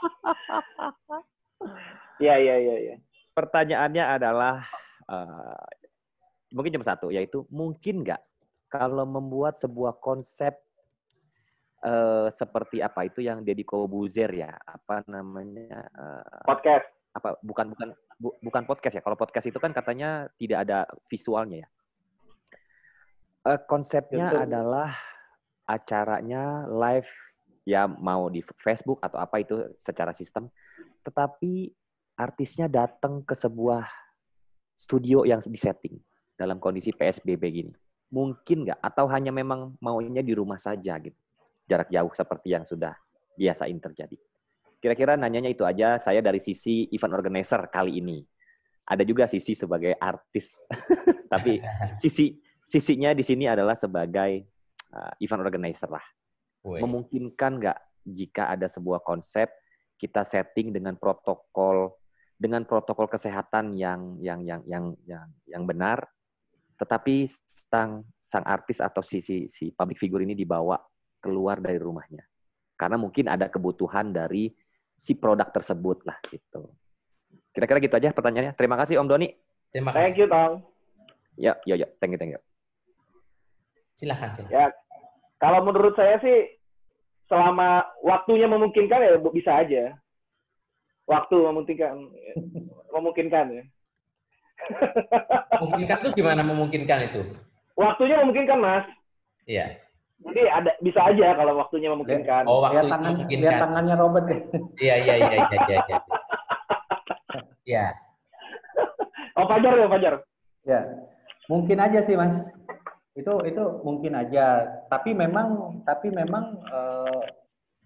Iya, iya, iya. Ya. Pertanyaannya adalah, uh, mungkin cuma satu, yaitu mungkin nggak kalau membuat sebuah konsep uh, seperti apa itu yang Deddy Kobuzer ya, apa namanya? Uh, podcast. Apa bukan bukan bu, bukan podcast ya? Kalau podcast itu kan katanya tidak ada visualnya ya. Uh, konsepnya Betul. adalah acaranya live ya, mau di Facebook atau apa itu secara sistem, tetapi artisnya datang ke sebuah studio yang disetting dalam kondisi P S B B gini. Mungkin nggak? Atau hanya memang maunya di rumah saja gitu, jarak jauh seperti yang sudah biasain terjadi. Kira-kira nanyanya itu aja. Saya dari sisi event organizer kali ini. Ada juga sisi sebagai artis, tapi sisi sisinya di sini adalah sebagai uh, event organizer lah. Wey. Memungkinkan nggak jika ada sebuah konsep kita setting dengan protokol dengan protokol kesehatan yang yang yang yang yang, yang benar, tetapi sang sang artis atau si si, si public figure ini dibawa keluar dari rumahnya, karena mungkin ada kebutuhan dari si produk tersebut lah gitu. Kira-kira gitu aja pertanyaannya. Terima kasih Om Doni. Terima kasih. Thank you, Tong. Ya, ya, ya. Thank you, thank you. Silakan, silakan. Ya, kalau menurut saya sih selama waktunya memungkinkan ya bisa aja. Waktu memungkinkan, memungkinkan ya. Memungkinkan itu gimana memungkinkan itu? Waktunya memungkinkan, Mas. Iya. Jadi ada bisa aja kalau waktunya memungkinkan. Oh, waktu lihat tangan, memungkinkan. Lihat tangannya Robert ya. Iya, iya, iya, iya, iya, iya. Ya. Oh, Fajar ya, Fajar. Ya, mungkin aja sih, Mas. Itu itu mungkin aja. Tapi memang tapi memang eh,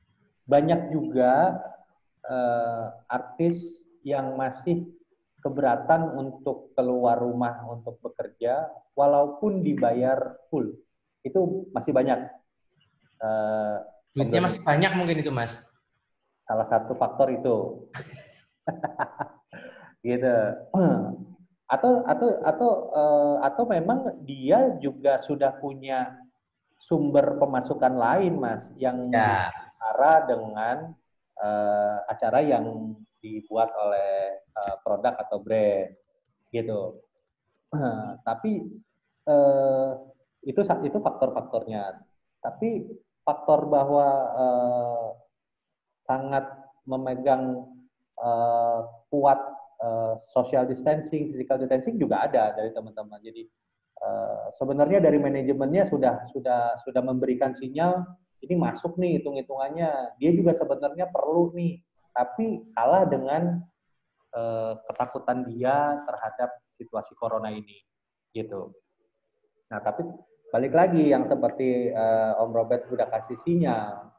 banyak juga uh, artis yang masih keberatan untuk keluar rumah untuk bekerja walaupun dibayar full. Itu masih banyak. Uh, Duitnya masih banyak mungkin itu, Mas. Salah satu faktor itu. Gitu. Atau atau atau uh, atau memang dia juga sudah punya sumber pemasukan lain, Mas, yang ya. setara dengan uh, acara yang dibuat oleh uh, produk atau brand, gitu. Uh, tapi uh, itu itu faktor-faktornya. Tapi faktor bahwa uh, sangat memegang uh, kuat uh, social distancing, physical distancing juga ada dari teman-teman. Jadi uh, sebenarnya dari manajemennya sudah sudah sudah memberikan sinyal ini masuk nih hitung-hitungannya. Dia juga sebenarnya perlu nih, tapi kalah dengan uh, ketakutan dia terhadap situasi corona ini, gitu. Nah, tapi balik lagi yang seperti uh, Om Robert sudah kasih sinyal.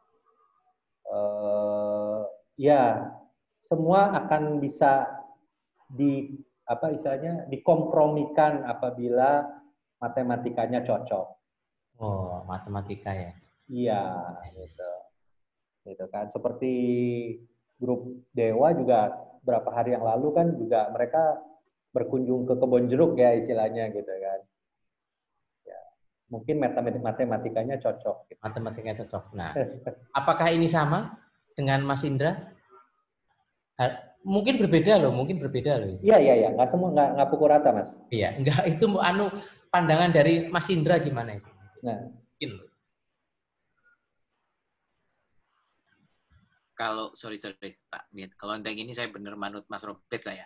Uh, ya, semua akan bisa di apa istilahnya dikompromikan apabila matematikanya cocok. Oh, matematika ya. Iya, gitu. Gitu kan. Seperti grup Dewa juga berapa hari yang lalu kan juga mereka berkunjung ke kebun jeruk ya istilahnya gitu kan. Ya, mungkin matematikanya cocok. Gitu. Matematikanya cocok. Nah, apakah ini sama dengan Mas Indra? Mungkin berbeda loh, mungkin berbeda loh. Iya, iya, iya. Nggak semua, nggak, nggak pukul rata, Mas. Iya, nggak. Itu anu pandangan dari Mas Indra gimana itu? Nah. Mungkin loh. Kalau, sorry, sorry, Pak Miet. Kalau untuk ini saya bener manut Mas Robert saya.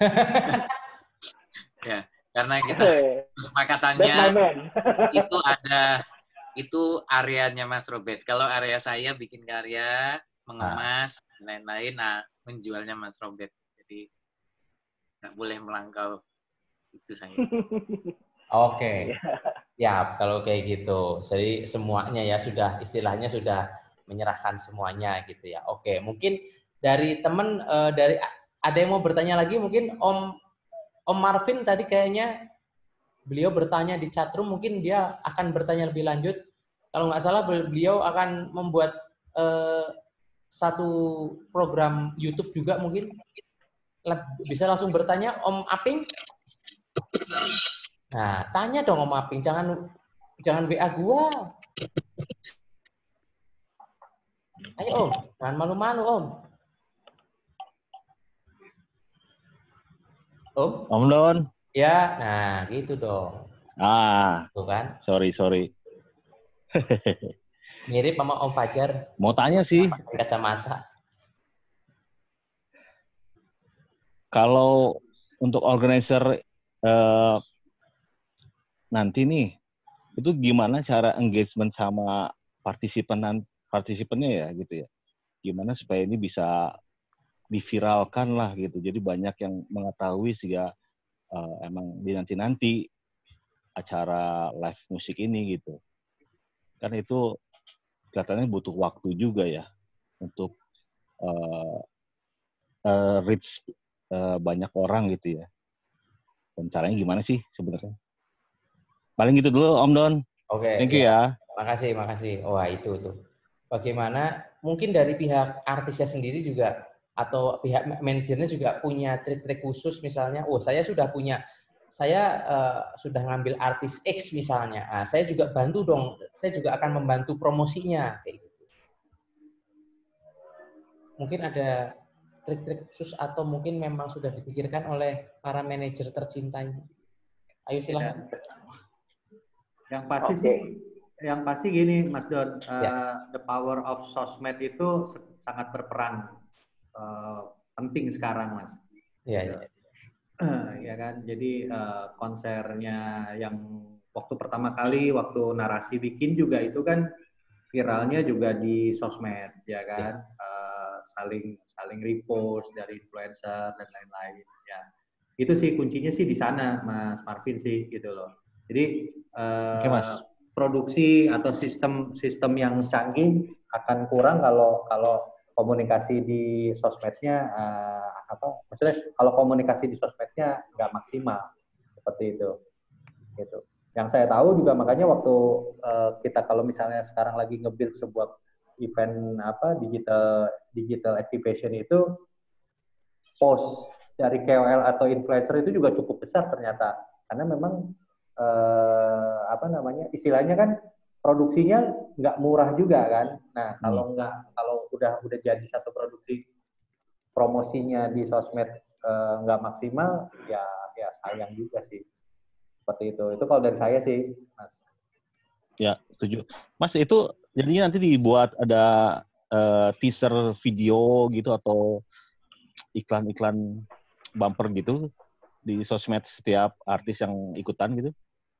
Ya, karena kita kesepakatannya itu ada, itu areanya Mas Robert. Kalau area saya bikin karya, mengemas, lain-lain, nah menjualnya Mas Robert. Jadi nggak boleh melangkau itu saya. Oke, ya kalau kayak gitu. Jadi semuanya ya sudah istilahnya sudah menyerahkan semuanya gitu ya. Oke, mungkin dari teman uh, dari ada yang mau bertanya lagi mungkin Om Om Marvin tadi kayaknya beliau bertanya di chatroom, mungkin dia akan bertanya lebih lanjut. Kalau nggak salah beliau akan membuat uh, satu program YouTube juga mungkin. Bisa langsung bertanya Om Aping. Nah, tanya dong Om Aping, jangan jangan W A gua. Ayo Om, jangan malu-malu Om. Om? Om Don. Ya, nah gitu dong. Ah, tuh kan? Sorry, sorry. Mirip sama Om Fajar. Mau tanya sih. Kacamata. Kalau untuk organizer eh, nanti nih, itu gimana cara engagement sama partisipan partisipannya ya gitu ya? Gimana supaya ini bisa diviralkan lah gitu. Jadi banyak yang mengetahui sehingga uh, emang dinanti-nanti acara live musik ini gitu. Kan itu kelihatannya butuh waktu juga ya untuk uh, uh, reach uh, banyak orang gitu ya. Dan caranya gimana sih sebenarnya? Paling gitu dulu Om Don. Oke. Thank you ya. ya. Makasih, makasih. Wah itu tuh. Bagaimana mungkin dari pihak artisnya sendiri juga atau pihak manajernya juga punya trik-trik khusus misalnya. Oh saya sudah punya, saya uh, sudah ngambil artis X misalnya. Nah, saya juga bantu dong. Saya juga akan membantu promosinya kayak gitu. Mungkin ada trik-trik khusus atau mungkin memang sudah dipikirkan oleh para manajer tercinta ini. Ayo silakan. Yang pasti okay. sih, yang pasti gini, Mas Don, uh, ya. The power of sosmed itu sangat berperan uh, penting sekarang, Mas. Iya. Ya. Uh, ya kan, jadi uh, konsernya yang waktu pertama kali, waktu Narasi bikin juga itu kan viralnya juga di sosmed, ya kan, ya. Uh, saling saling repost dari influencer dan lain-lain. Ya, itu sih kuncinya sih di sana, Mas Marvin sih, gitu loh. Jadi uh, Oke, Mas. Produksi atau sistem sistem yang canggih akan kurang kalau kalau komunikasi di sosmednya uh, apa maksudnya kalau komunikasi di sosmednya nggak maksimal seperti itu gitu. Yang saya tahu juga makanya waktu uh, kita kalau misalnya sekarang lagi nge-build sebuah event apa digital digital activation itu post dari K O L atau influencer itu juga cukup besar ternyata karena memang uh, apa namanya istilahnya kan produksinya nggak murah juga kan. Nah kalau nggak kalau udah udah jadi satu produksi promosinya di sosmed eh, nggak maksimal ya ya sayang juga sih seperti itu. Itu kalau dari saya sih, Mas. Ya setuju, Mas. Itu jadinya nanti dibuat ada eh, teaser video gitu atau iklan-iklan bumper gitu di sosmed setiap artis yang ikutan gitu.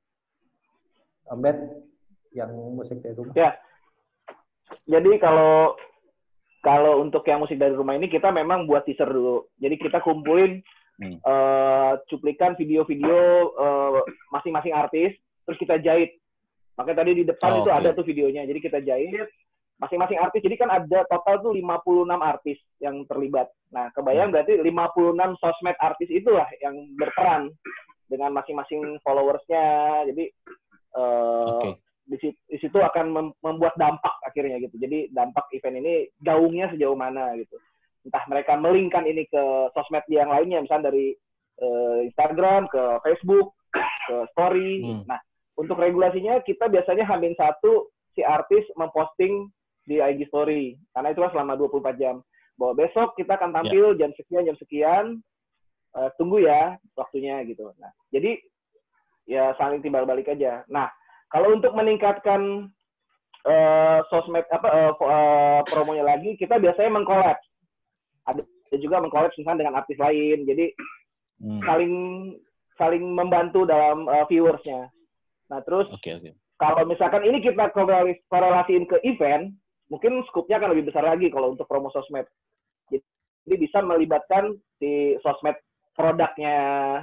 Ambet yang musik dari rumah. Ya. Jadi kalau kalau untuk yang musik dari rumah ini kita memang buat teaser dulu. Jadi kita kumpulin hmm. uh, cuplikan video-video uh, masing-masing artis, terus kita jahit. Makanya tadi di depan oh, itu okay. ada tuh videonya. Jadi kita jahit masing-masing artis. Jadi kan ada total tuh lima puluh enam artis yang terlibat. Nah, kebayang hmm. berarti lima puluh enam sosmed artis itulah yang berperan dengan masing-masing followersnya. Jadi uh, okay. di situ akan membuat dampak akhirnya gitu. Jadi dampak event ini gaungnya sejauh mana gitu. Entah mereka melingkan ini ke sosmed yang lainnya, misalnya dari uh, Instagram, ke Facebook, ke Story. Hmm. Nah, untuk regulasinya kita biasanya hamin satu si artis memposting di I G Story. Karena itu kan selama dua puluh empat jam. Bahwa besok kita akan tampil yeah. jam sekian, jam sekian. Uh, tunggu ya waktunya gitu. Nah, jadi ya saling timbal balik aja. Nah, kalau untuk meningkatkan uh, sosmed apa uh, uh, promonya lagi, kita biasanya mengkolab. Ada juga mengkolab misalnya dengan artis lain. Jadi hmm. saling saling membantu dalam uh, viewersnya. Nah terus okay, okay. kalau misalkan ini kita korelasiin ke event, mungkin skupnya akan lebih besar lagi kalau untuk promo sosmed. Jadi bisa melibatkan si sosmed produknya,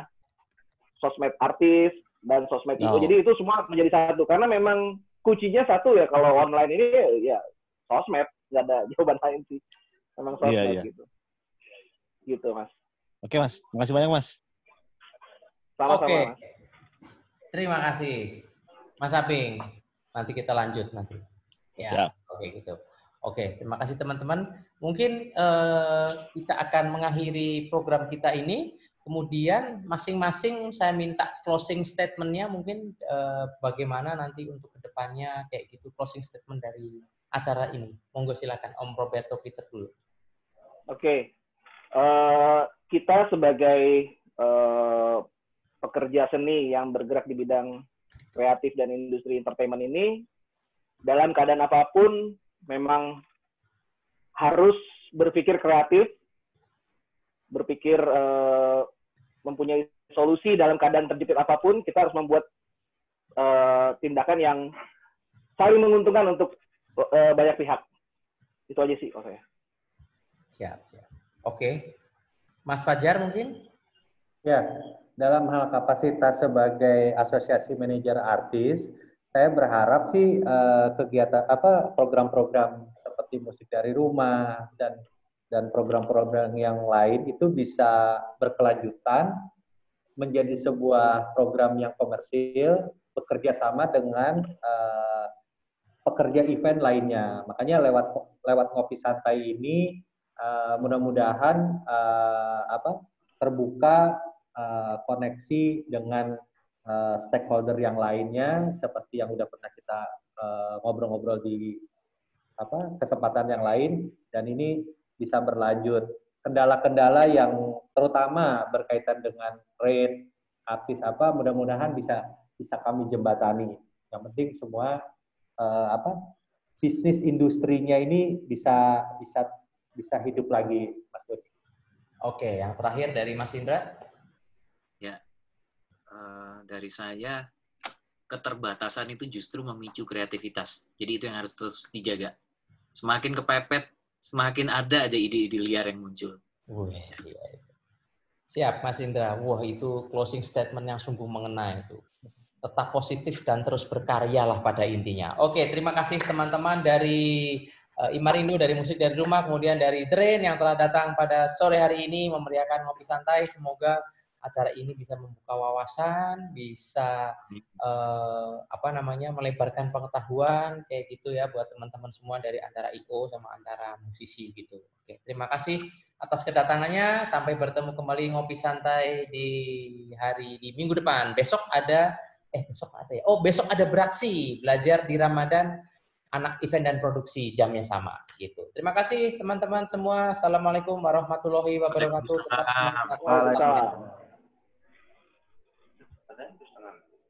sosmed artis, dan sosmed oh. itu. Jadi itu semua menjadi satu. Karena memang kuncinya satu ya, kalau online ini ya sosmed. Nggak ada jawaban lain sih. Memang sosmed yeah, yeah. gitu. Gitu, Mas. Oke, Mas. Terima kasih banyak, Mas. Sama-sama, Oke. Mas. Terima kasih, Mas Aping. Nanti kita lanjut nanti. Ya, Siap. Oke gitu. Oke, terima kasih teman-teman. Mungkin eh, kita akan mengakhiri program kita ini. Kemudian masing-masing saya minta closing statement-nya mungkin eh, bagaimana nanti untuk kedepannya kayak gitu closing statement dari acara ini. Monggo silakan Om Roberto Peter dulu. Oke, uh, kita sebagai uh, pekerja seni yang bergerak di bidang kreatif dan industri entertainment ini, dalam keadaan apapun memang harus berpikir kreatif, berpikir uh, mempunyai solusi dalam keadaan terjepit apapun. Kita harus membuat uh, tindakan yang saling menguntungkan untuk uh, banyak pihak. Itu aja sih kalau saya. Siap, siap. Oke. Mas Fajar mungkin? Ya, dalam hal kapasitas sebagai asosiasi manajer artis, saya berharap sih uh, kegiatan apa program-program seperti musik dari rumah dan dan program-program yang lain itu bisa berkelanjutan menjadi sebuah program yang komersil bekerja sama dengan uh, pekerja event lainnya. Makanya lewat lewat ngopi santai ini uh, mudah-mudahan uh, apa terbuka uh, koneksi dengan uh, stakeholder yang lainnya seperti yang udah pernah kita uh, ngobrol-ngobrol di apa kesempatan yang lain, dan ini bisa berlanjut. Kendala-kendala yang terutama berkaitan dengan rate artis apa mudah-mudahan bisa bisa kami jembatani. Yang penting semua uh, apa bisnis industrinya ini bisa bisa bisa hidup lagi, Mas Dodi. Oke, yang terakhir dari Mas Indra. Ya, uh, dari saya keterbatasan itu justru memicu kreativitas. Jadi itu yang harus terus dijaga. Semakin kepepet, semakin ada aja ide-ide liar yang muncul. Wih, iya. Siap, Mas Indra. Wah, itu closing statement yang sungguh mengena itu. Tetap positif dan terus berkaryalah pada intinya. Oke, terima kasih teman-teman dari uh, Imarindo dari Musik dari Rumah, kemudian dari Drain yang telah datang pada sore hari ini memeriahkan ngopi santai. Semoga acara ini bisa membuka wawasan, bisa uh, apa namanya melebarkan pengetahuan kayak gitu ya buat teman-teman semua dari antara I O sama antara musisi gitu. Oke, terima kasih atas kedatangannya. Sampai bertemu kembali ngopi santai di hari di minggu depan. Besok ada eh besok ada ya. Oh, besok ada beraksi, belajar di Ramadan, anak event dan produksi, jamnya sama gitu. Terima kasih teman-teman semua. Assalamualaikum warahmatullahi wabarakatuh. Tetap semangat. Waalaikumsalam.